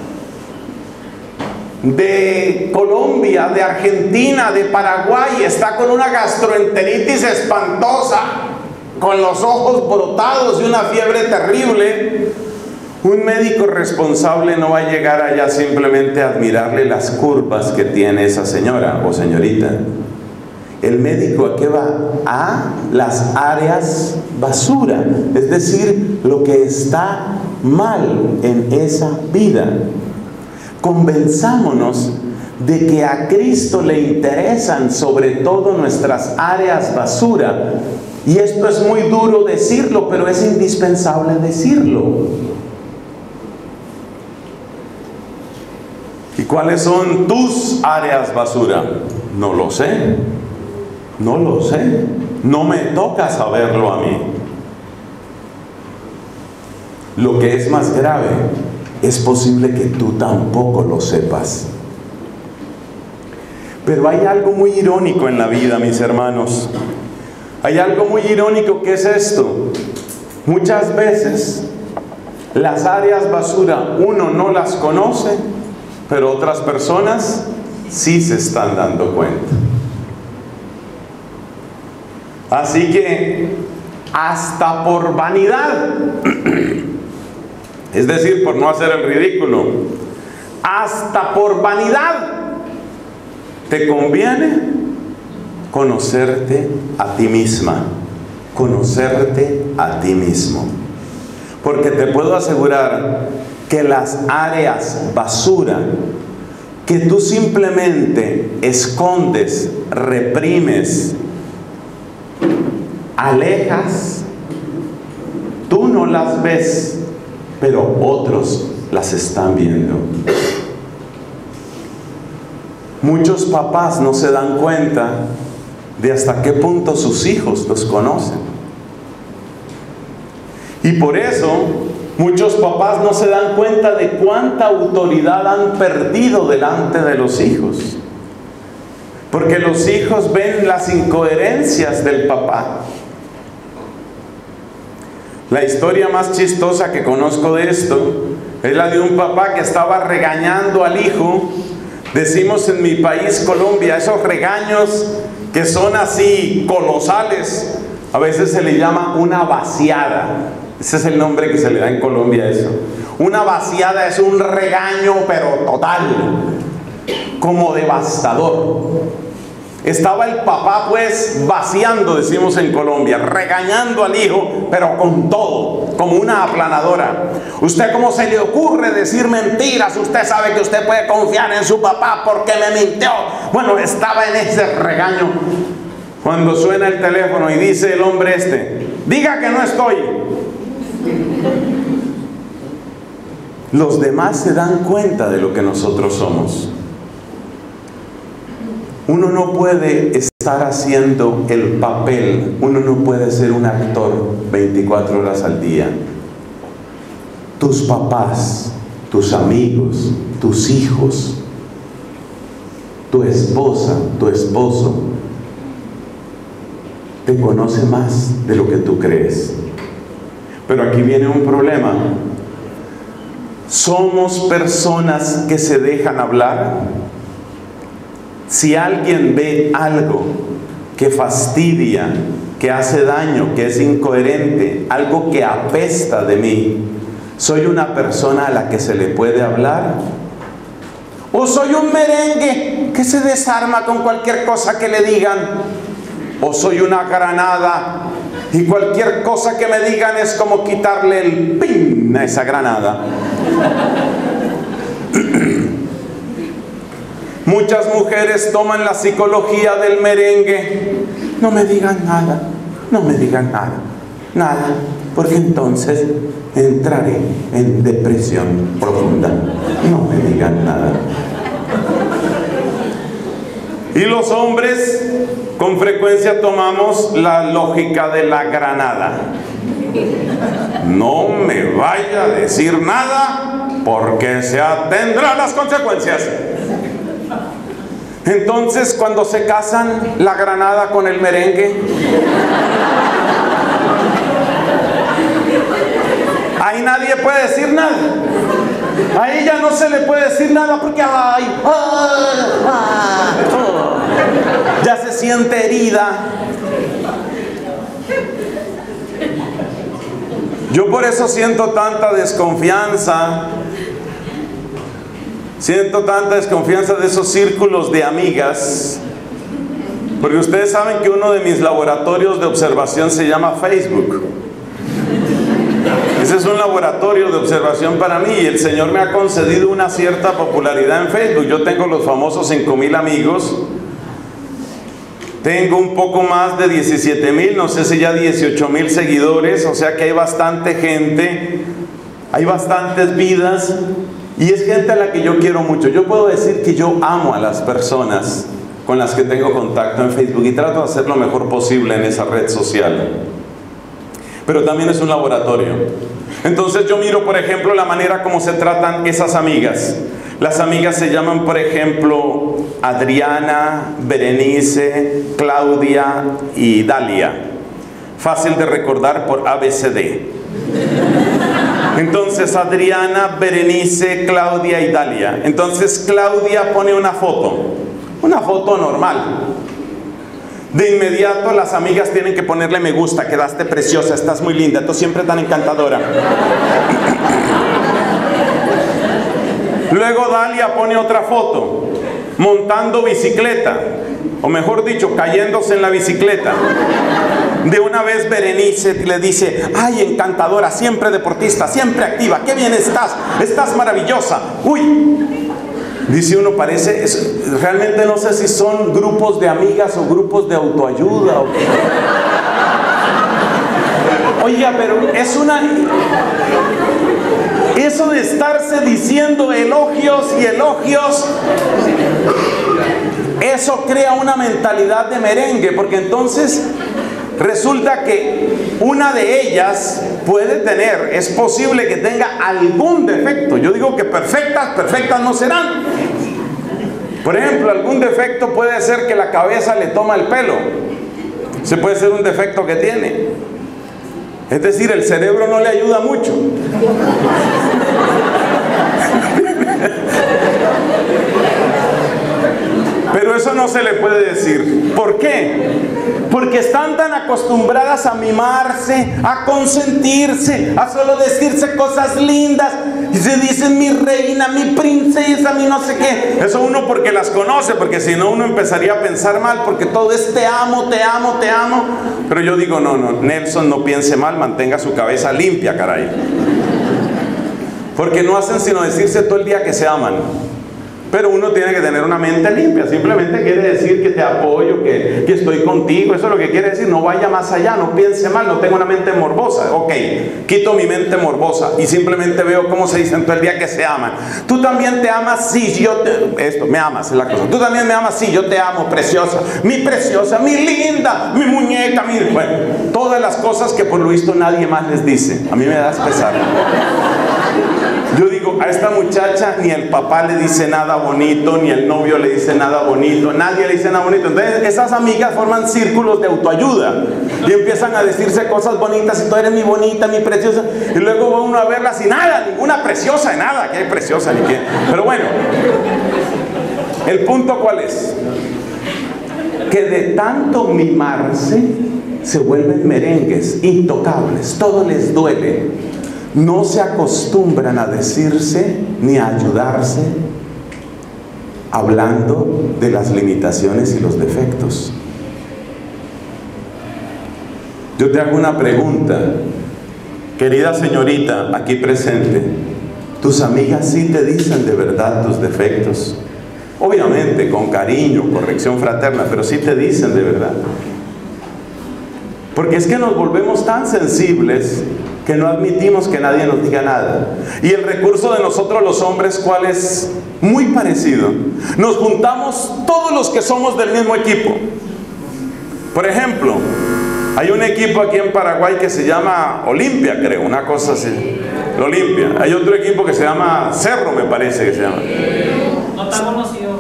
de Colombia, de Argentina, de Paraguay está con una gastroenteritis espantosa, con los ojos brotados y una fiebre terrible, un médico responsable no va a llegar allá simplemente a admirarle las curvas que tiene esa señora o señorita. El médico ¿a qué va? A las áreas basura, es decir, lo que está mal en esa vida. Convenzámonos de que a Cristo le interesan sobre todo nuestras áreas basura. Y esto es muy duro decirlo, pero es indispensable decirlo. ¿Y cuáles son tus áreas basura? No lo sé. No lo sé. No me toca saberlo a mí. Lo que es más grave, es posible que tú tampoco lo sepas. Pero hay algo muy irónico en la vida, mis hermanos. Hay algo muy irónico que es esto. Muchas veces las áreas basura uno no las conoce, pero otras personas sí se están dando cuenta. Así que hasta por vanidad, es decir, por no hacer el ridículo, hasta por vanidad, te conviene conocerte a ti misma, conocerte a ti mismo. Porque te puedo asegurar que las áreas basura que tú simplemente escondes, reprimes, alejas, tú no las ves, pero otros las están viendo. Muchos papás no se dan cuenta de hasta qué punto sus hijos los conocen. Y por eso muchos papás no se dan cuenta de cuánta autoridad han perdido delante de los hijos. Porque los hijos ven las incoherencias del papá. La historia más chistosa que conozco de esto es la de un papá que estaba regañando al hijo. Decimos en mi país, Colombia, esos regaños que son así colosales, a veces se le llama una vaciada. Ese es el nombre que se le da en Colombia, eso. Una vaciada es un regaño, pero total, como devastador. Estaba el papá pues vaciando, decimos en Colombia, regañando al hijo, pero con todo, como una aplanadora. ¿Usted cómo se le ocurre decir mentiras? Usted sabe que usted puede confiar en su papá porque me mintió. Bueno, estaba en ese regaño cuando suena el teléfono y dice el hombre diga que no estoy. Los demás se dan cuenta de lo que nosotros somos. Uno no puede estar haciendo el papel, uno no puede ser un actor 24 horas al día. Tus papás, tus amigos, tus hijos, tu esposa, tu esposo, te conoce más de lo que tú crees. Pero aquí viene un problema. Somos personas que se dejan hablar. Si alguien ve algo que fastidia, que hace daño, que es incoherente, algo que apesta de mí, ¿soy una persona a la que se le puede hablar? ¿O soy un merengue que se desarma con cualquier cosa que le digan? ¿O soy una granada y cualquier cosa que me digan es como quitarle el pin a esa granada? Muchas mujeres toman la psicología del merengue. No me digan nada, no me digan nada, nada, porque entonces entraré en depresión profunda. No me digan nada. Y los hombres con frecuencia tomamos la lógica de la granada. No me vaya a decir nada porque se atendrá a las consecuencias. Entonces, cuando se casan, la granada con el merengue. ahí nadie puede decir nada. A ella no se le puede decir nada porque ya se siente herida. Yo por eso siento tanta desconfianza. Siento tanta desconfianza de esos círculos de amigas. Porque ustedes saben que uno de mis laboratorios de observación se llama Facebook. Ese es un laboratorio de observación para mí, y el Señor me ha concedido una cierta popularidad en Facebook. Yo tengo los famosos 5,000 amigos. Tengo un poco más de 17,000, no sé si ya 18,000 seguidores. O sea que hay bastante gente, hay bastantes vidas, y es gente a la que yo quiero mucho. Yo puedo decir que yo amo a las personas con las que tengo contacto en Facebook, y trato de hacer lo mejor posible en esa red social. Pero también es un laboratorio. Entonces yo miro, por ejemplo, la manera como se tratan esas amigas. Las amigas se llaman, por ejemplo, Adriana, Berenice, Claudia y Dalia. Fácil de recordar por ABCD. Entonces, Adriana, Berenice, Claudia y Dalia. Entonces, Claudia pone una foto normal. De inmediato las amigas tienen que ponerle me gusta, quedaste preciosa, estás muy linda, tú siempre tan encantadora. Luego Dalia pone otra foto, montando bicicleta, o mejor dicho, cayéndose en la bicicleta. De una vez Berenice le dice, ay, encantadora, siempre deportista, siempre activa, qué bien estás maravillosa. Uy, dice uno, parece, realmente no sé si son grupos de amigas o grupos de autoayuda. Oiga, pero eso de estarse diciendo elogios y elogios, eso crea una mentalidad de merengue, porque entonces resulta que una de ellas es posible que tenga algún defecto. Yo digo que perfectas no serán. Por ejemplo, algún defecto puede ser que la cabeza le toma el pelo. Ese puede ser un defecto que tiene. Es decir, el cerebro no le ayuda mucho. Pero eso no se le puede decir. ¿Por qué? Porque están tan acostumbradas a mimarse, a consentirse, a solo decirse cosas lindas. Y se dicen mi reina, mi princesa, mi no sé qué. Eso uno porque las conoce, porque si no uno empezaría a pensar mal, porque todo es te amo, te amo, te amo. Pero yo digo, no, Nelson, no piense mal, mantenga su cabeza limpia, caray. Porque no hacen sino decirse todo el día que se aman. Pero uno tiene que tener una mente limpia. Simplemente quiere decir que te apoyo, que estoy contigo. Eso es lo que quiere decir. No vaya más allá, no piense mal, no tengo una mente morbosa. Ok, quito mi mente morbosa y simplemente veo cómo se dicen todo el día que se aman. Tú también te amas, sí, me amas, es la cosa. Tú también me amas, sí, yo te amo, preciosa, mi linda, mi muñeca, bueno, todas las cosas que por lo visto nadie más les dice. A mí me das pesar. Yo digo, a esta muchacha ni el papá le dice nada bonito, ni el novio le dice nada bonito, nadie le dice nada bonito. Entonces esas amigas forman círculos de autoayuda y empiezan a decirse cosas bonitas, y tú eres mi bonita, mi preciosa, y luego va uno a verlas y nada, ninguna preciosa, nada, que hay preciosa ni qué. Pero bueno, el punto ¿cuál es? Que de tanto mimarse se vuelven merengues, intocables, todo les duele. No se acostumbran a decirse ni a ayudarse hablando de las limitaciones y los defectos. Yo te hago una pregunta, querida señorita aquí presente. ¿Tus amigas sí te dicen de verdad tus defectos? Obviamente con cariño, corrección fraterna, pero sí te dicen de verdad. Porque es que nos volvemos tan sensibles que no admitimos que nadie nos diga nada. Y el recurso de nosotros los hombres, ¿cuál es? Muy parecido. Nos juntamos todos los que somos del mismo equipo. Por ejemplo, hay un equipo aquí en Paraguay que se llama Olimpia, creo, una cosa así. Olimpia. Hay otro equipo que se llama Cerro, me parece que se llama. No está conocido.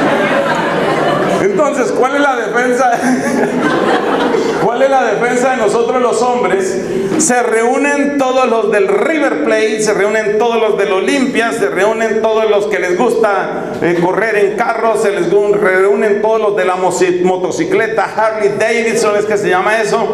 Entonces, ¿cuál es la defensa? ¿Cuál es la defensa de nosotros los hombres, se reúnen todos los del River Plate, se reúnen todos los del Olimpia, se reúnen todos los que les gusta correr en carros, se les reúnen todos los de la motocicleta Harley Davidson, es que se llama eso.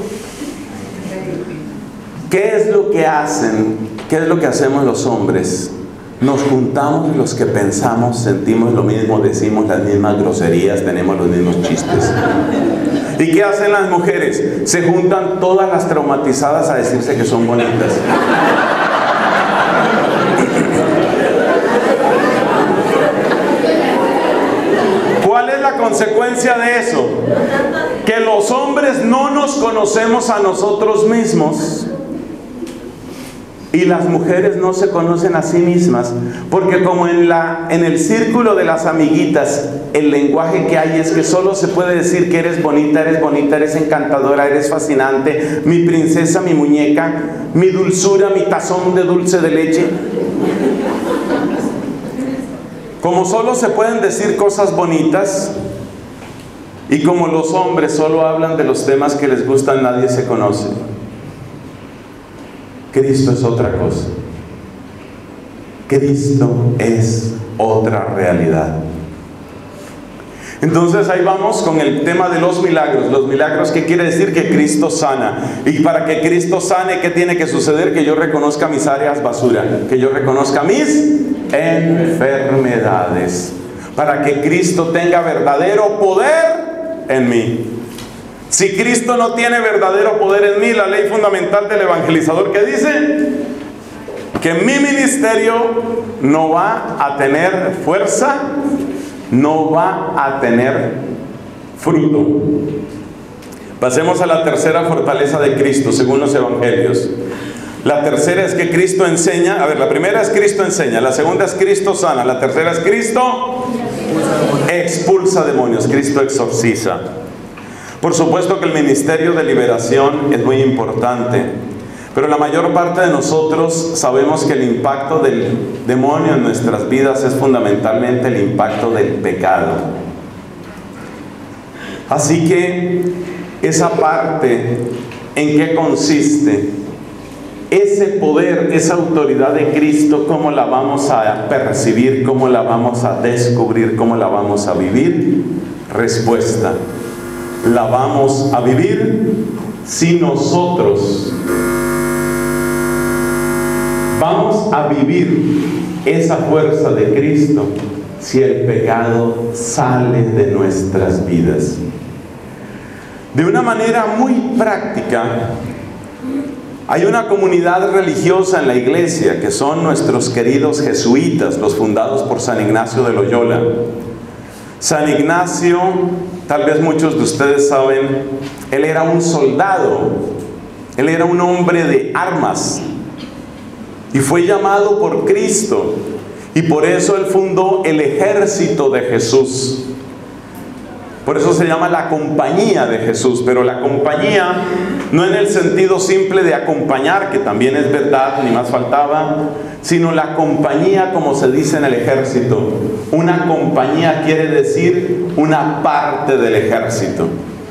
¿Qué es lo que hacen? ¿Qué es lo que hacemos los hombres? Nos juntamos los que pensamos, sentimos lo mismo, decimos las mismas groserías, tenemos los mismos chistes. ¿Y qué hacen las mujeres? Se juntan todas las traumatizadas a decirse que son bonitas. ¿Cuál es la consecuencia de eso? Que los hombres no nos conocemos a nosotros mismos. Y las mujeres no se conocen a sí mismas, porque como en el círculo de las amiguitas, el lenguaje que hay es que solo se puede decir que eres bonita, eres encantadora, eres fascinante, mi princesa, mi muñeca, mi dulzura, mi tazón de dulce de leche. Como solo se pueden decir cosas bonitas, y como los hombres solo hablan de los temas que les gustan, nadie se conoce. Cristo es otra cosa. Cristo es otra realidad. Entonces ahí vamos con el tema de los milagros. Los milagros, ¿qué quiere decir? Que Cristo sana. Y para que Cristo sane, ¿qué tiene que suceder? Que yo reconozca mis áreas basura, que yo reconozca mis enfermedades, para que Cristo tenga verdadero poder en mí. Si Cristo no tiene verdadero poder en mí, la ley fundamental del evangelizador que dice que mi ministerio no va a tener fuerza, no va a tener fruto. Pasemos a la tercera fortaleza de Cristo según los evangelios. La tercera es que Cristo enseña. A ver, la primera es Cristo enseña, la segunda es Cristo sana, la tercera es Cristo expulsa demonios, Cristo exorciza. Por supuesto que el ministerio de liberación es muy importante, pero la mayor parte de nosotros sabemos que el impacto del demonio en nuestras vidas es fundamentalmente el impacto del pecado. Así que esa parte, ¿en qué consiste? Ese poder, esa autoridad de Cristo, ¿cómo la vamos a percibir? ¿Cómo la vamos a descubrir? ¿Cómo la vamos a vivir? Respuesta: la vamos a vivir si nosotros vamos a vivir esa fuerza de Cristo, si el pecado sale de nuestras vidas. De una manera muy práctica, hay una comunidad religiosa en la iglesia que son nuestros queridos jesuitas, los fundados por San Ignacio de Loyola. San Ignacio, tal vez muchos de ustedes saben, él era un soldado, él era un hombre de armas y fue llamado por Cristo, y por eso él fundó el ejército de Jesús. Por eso se llama la compañía de Jesús, pero la compañía no en el sentido simple de acompañar, que también es verdad, ni más faltaba, sino la compañía como se dice en el ejército. Una compañía quiere decir una parte del ejército.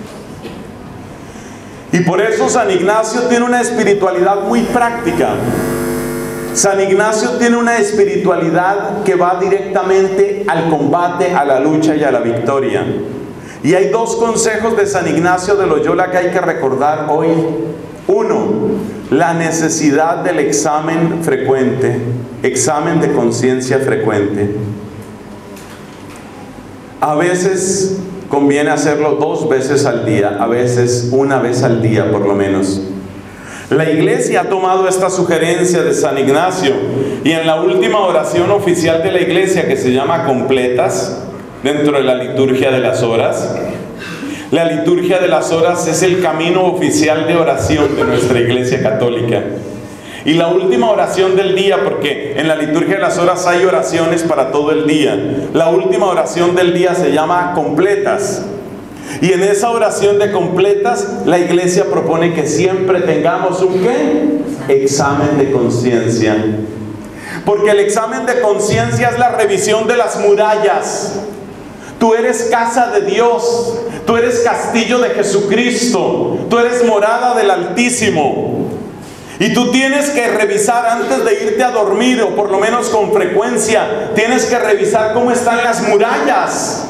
Y por eso San Ignacio tiene una espiritualidad muy práctica. San Ignacio tiene una espiritualidad que va directamente al combate, a la lucha y a la victoria. Y hay dos consejos de San Ignacio de Loyola que hay que recordar hoy. Uno, la necesidad del examen frecuente, examen de conciencia frecuente. A veces conviene hacerlo 2 veces al día, a veces 1 vez al día por lo menos. La iglesia ha tomado esta sugerencia de San Ignacio y en la última oración oficial de la iglesia, que se llama completas, dentro de la liturgia de las horas. La liturgia de las horas es el camino oficial de oración de nuestra iglesia católica. Y la última oración del día, porque en la liturgia de las horas hay oraciones para todo el día. La última oración del día se llama completas. Y en esa oración de completas, la iglesia propone que siempre tengamos un ¿qué? Examen de conciencia. Porque el examen de conciencia es la revisión de las murallas. Tú eres casa de Dios, tú eres castillo de Jesucristo, tú eres morada del Altísimo. Y tú tienes que revisar antes de irte a dormir, o por lo menos con frecuencia, tienes que revisar cómo están las murallas.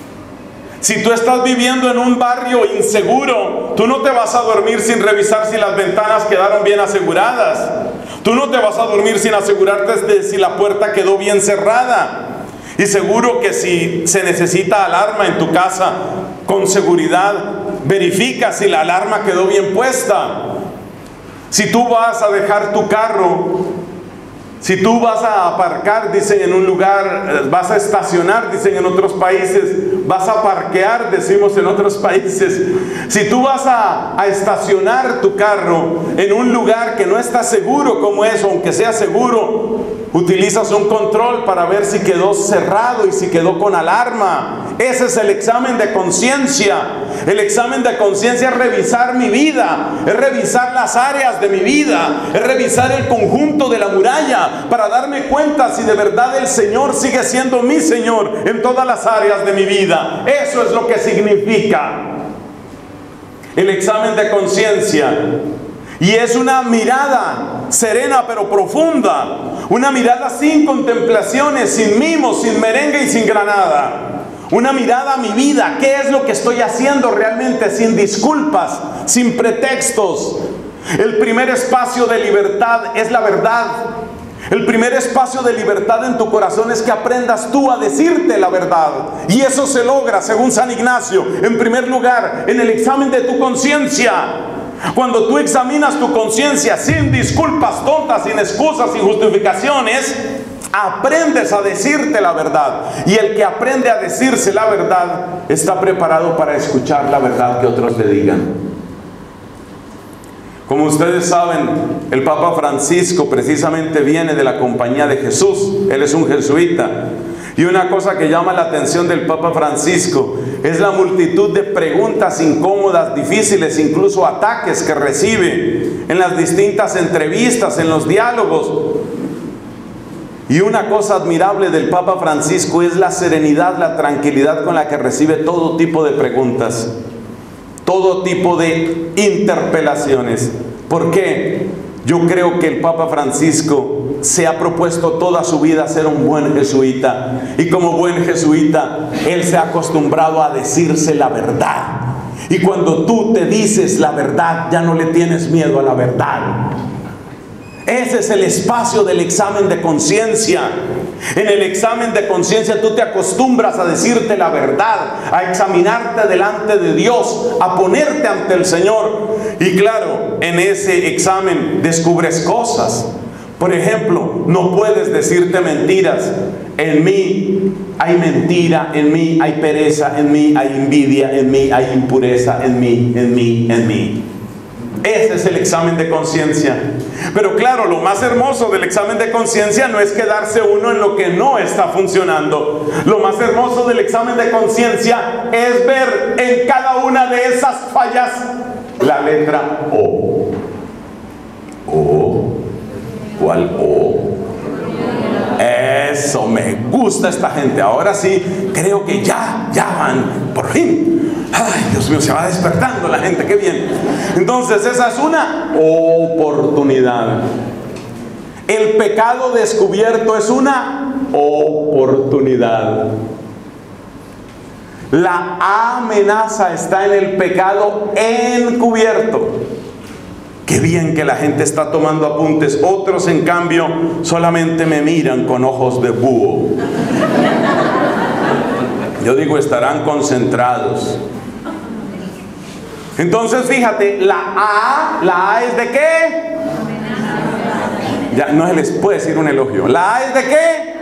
Si tú estás viviendo en un barrio inseguro, tú no te vas a dormir sin revisar si las ventanas quedaron bien aseguradas. Tú no te vas a dormir sin asegurarte de si la puerta quedó bien cerrada. Y seguro que si se necesita alarma en tu casa, con seguridad, verifica si la alarma quedó bien puesta. Si tú vas a dejar tu carro, si tú vas a aparcar, dicen en un lugar, vas a estacionar, dicen en otros países, vas a parquear, decimos en otros países. Si tú vas a estacionar tu carro en un lugar que no está seguro como eso, aunque sea seguro, utilizas un control para ver si quedó cerrado y si quedó con alarma. Ese es el examen de conciencia. El examen de conciencia es revisar mi vida, es revisar las áreas de mi vida, es revisar el conjunto de la muralla para darme cuenta si de verdad el Señor sigue siendo mi Señor en todas las áreas de mi vida. Eso es lo que significa el examen de conciencia. Y es una mirada serena pero profunda, una mirada sin contemplaciones, sin mimos, sin merengue y sin granada. Una mirada a mi vida, ¿qué es lo que estoy haciendo realmente? Sin disculpas, sin pretextos. El primer espacio de libertad es la verdad. El primer espacio de libertad en tu corazón es que aprendas tú a decirte la verdad. Y eso se logra, según San Ignacio, en primer lugar, en el examen de tu conciencia. Cuando tú examinas tu conciencia sin disculpas tontas, sin excusas, sin justificaciones, aprendes a decirte la verdad. Y el que aprende a decirse la verdad está preparado para escuchar la verdad que otros le digan. Como ustedes saben, el Papa Francisco precisamente viene de la Compañía de Jesús. Él es un jesuita. Y una cosa que llama la atención del Papa Francisco es la multitud de preguntas incómodas, difíciles, incluso ataques que recibe en las distintas entrevistas, en los diálogos. Y una cosa admirable del Papa Francisco es la serenidad, la tranquilidad con la que recibe todo tipo de preguntas, todo tipo de interpelaciones. ¿Por qué? Yo creo que el Papa Francisco se ha propuesto toda su vida ser un buen jesuita. Y como buen jesuita, él se ha acostumbrado a decirse la verdad. Y cuando tú te dices la verdad, ya no le tienes miedo a la verdad. Ese es el espacio del examen de conciencia. En el examen de conciencia tú te acostumbras a decirte la verdad, a examinarte delante de Dios, a ponerte ante el Señor. Y claro, en ese examen descubres cosas. Por ejemplo, no puedes decirte mentiras. En mí hay mentira, en mí hay pereza, en mí hay envidia, en mí hay impureza, en mí. Ese es el examen de conciencia. Pero claro, lo más hermoso del examen de conciencia no es quedarse uno en lo que no está funcionando. Lo más hermoso del examen de conciencia es ver en cada una de esas fallas la letra O. O. ¿Cuál O? Eso, me gusta esta gente. Ahora sí, creo que ya van, por fin. Ay, Dios mío, se va despertando la gente, qué bien. Entonces, esa es una oportunidad. El pecado descubierto es una oportunidad. La amenaza está en el pecado encubierto. Qué bien que la gente está tomando apuntes. Otros, en cambio, solamente me miran con ojos de búho. Yo digo, estarán concentrados. Entonces, fíjate, la A es de ¿qué? Ya no se les puede decir un elogio. ¿La A es de qué?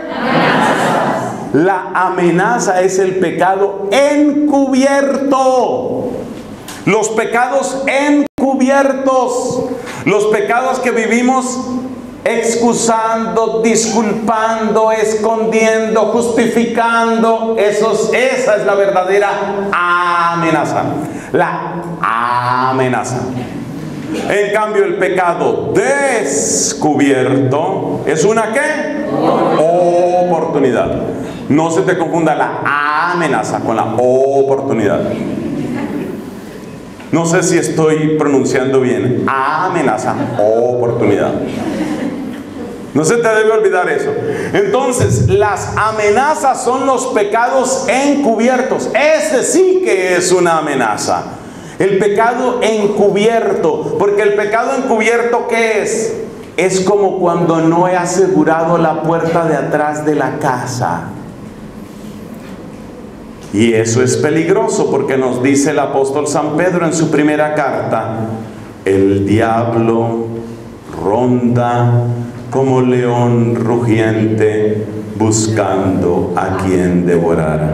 La amenaza es el pecado encubierto. Los pecados encubiertos, los pecados que vivimos excusando, disculpando, escondiendo, justificando, esa es la verdadera amenaza. La amenaza. En cambio, el pecado descubierto es una ¿qué? Oportunidad. No se te confunda, la amenaza, con la oportunidad. No sé si estoy pronunciando bien. Amenaza, oportunidad. No se te debe olvidar eso. Entonces, las amenazas son los pecados encubiertos. Ese sí que es una amenaza. El pecado encubierto. Porque el pecado encubierto, ¿qué es? Es como cuando no he asegurado la puerta de atrás de la casa. Y eso es peligroso, porque nos dice el apóstol San Pedro en su primera carta: el diablo ronda como león rugiente buscando a quien devorar.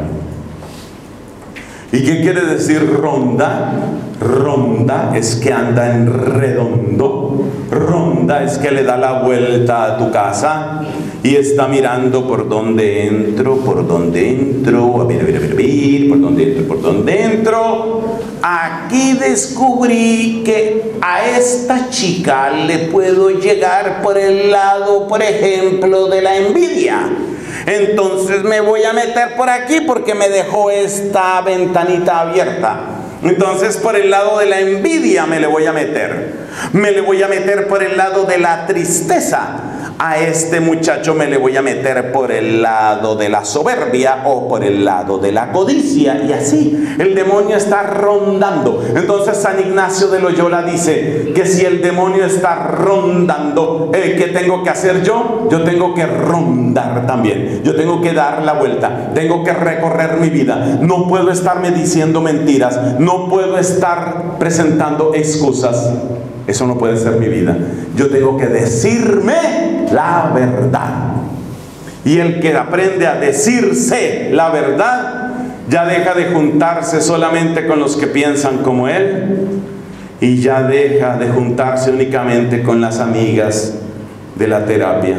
¿Y qué quiere decir ronda? Ronda es que anda en redondo. Ronda es que le da la vuelta a tu casa y está mirando por dónde entro, por dónde entro, a ver, por dónde entro, por dónde entro. Aquí descubrí que a esta chica le puedo llegar por el lado, por ejemplo, de la envidia. Entonces me voy a meter por aquí porque me dejó esta ventanita abierta. Entonces por el lado de la envidia me le voy a meter. Me le voy a meter por el lado de la tristeza. A este muchacho me le voy a meter por el lado de la soberbia o por el lado de la codicia. Y así el demonio está rondando. Entonces San Ignacio de Loyola dice que si el demonio está rondando, ¿qué tengo que hacer yo? Yo tengo que rondar también. Yo tengo que dar la vuelta. Tengo que recorrer mi vida. No puedo estarme diciendo mentiras. No puedo estar presentando excusas. Eso no puede ser mi vida. Yo tengo que decirme la verdad. Y el que aprende a decirse la verdad ya deja de juntarse solamente con los que piensan como él, y ya deja de juntarse únicamente con las amigas de la terapia.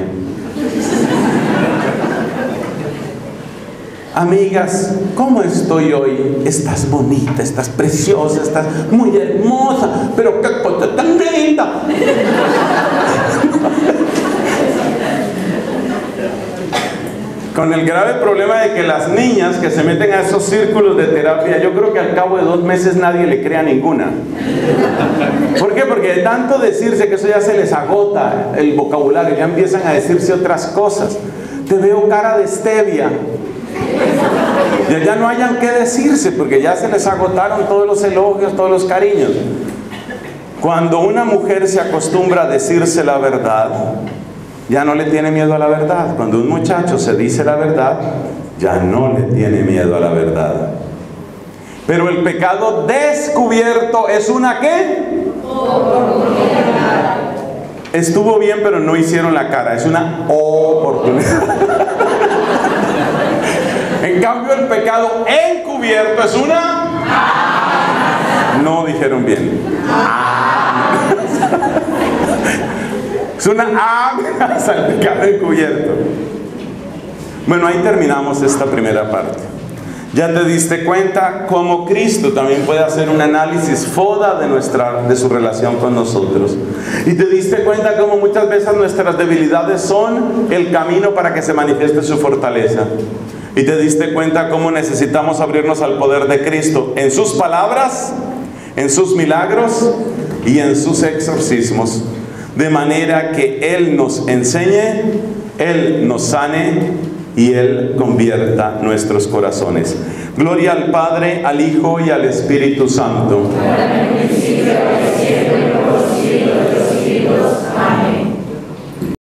Amigas, ¿cómo estoy hoy? Estás bonita, estás preciosa, estás muy hermosa, pero qué cosa tan linda. Con el grave problema de que las niñas que se meten a esos círculos de terapia, yo creo que al cabo de 2 meses nadie le crea ninguna. ¿Por qué? Porque de tanto decirse que eso ya se les agota el vocabulario, ya empiezan a decirse otras cosas. Te veo cara de stevia. Ya no hayan que decirse, porque ya se les agotaron todos los elogios, todos los cariños. Cuando una mujer se acostumbra a decirse la verdad, ya no le tiene miedo a la verdad. Cuando un muchacho se dice la verdad, ya no le tiene miedo a la verdad. Pero el pecado descubierto es una ¿qué? Oportunidad. Estuvo bien, pero no hicieron la cara. Es una oportunidad. En cambio, el pecado encubierto es una... No dijeron bien. Es una amenaza al pecado encubierto. Bueno, ahí terminamos esta primera parte. Ya te diste cuenta cómo Cristo también puede hacer un análisis FODA de su relación con nosotros. Y te diste cuenta cómo muchas veces nuestras debilidades son el camino para que se manifieste su fortaleza. Y te diste cuenta cómo necesitamos abrirnos al poder de Cristo en sus palabras, en sus milagros y en sus exorcismos. De manera que Él nos enseñe, Él nos sane y Él convierta nuestros corazones. Gloria al Padre, al Hijo y al Espíritu Santo. Amén.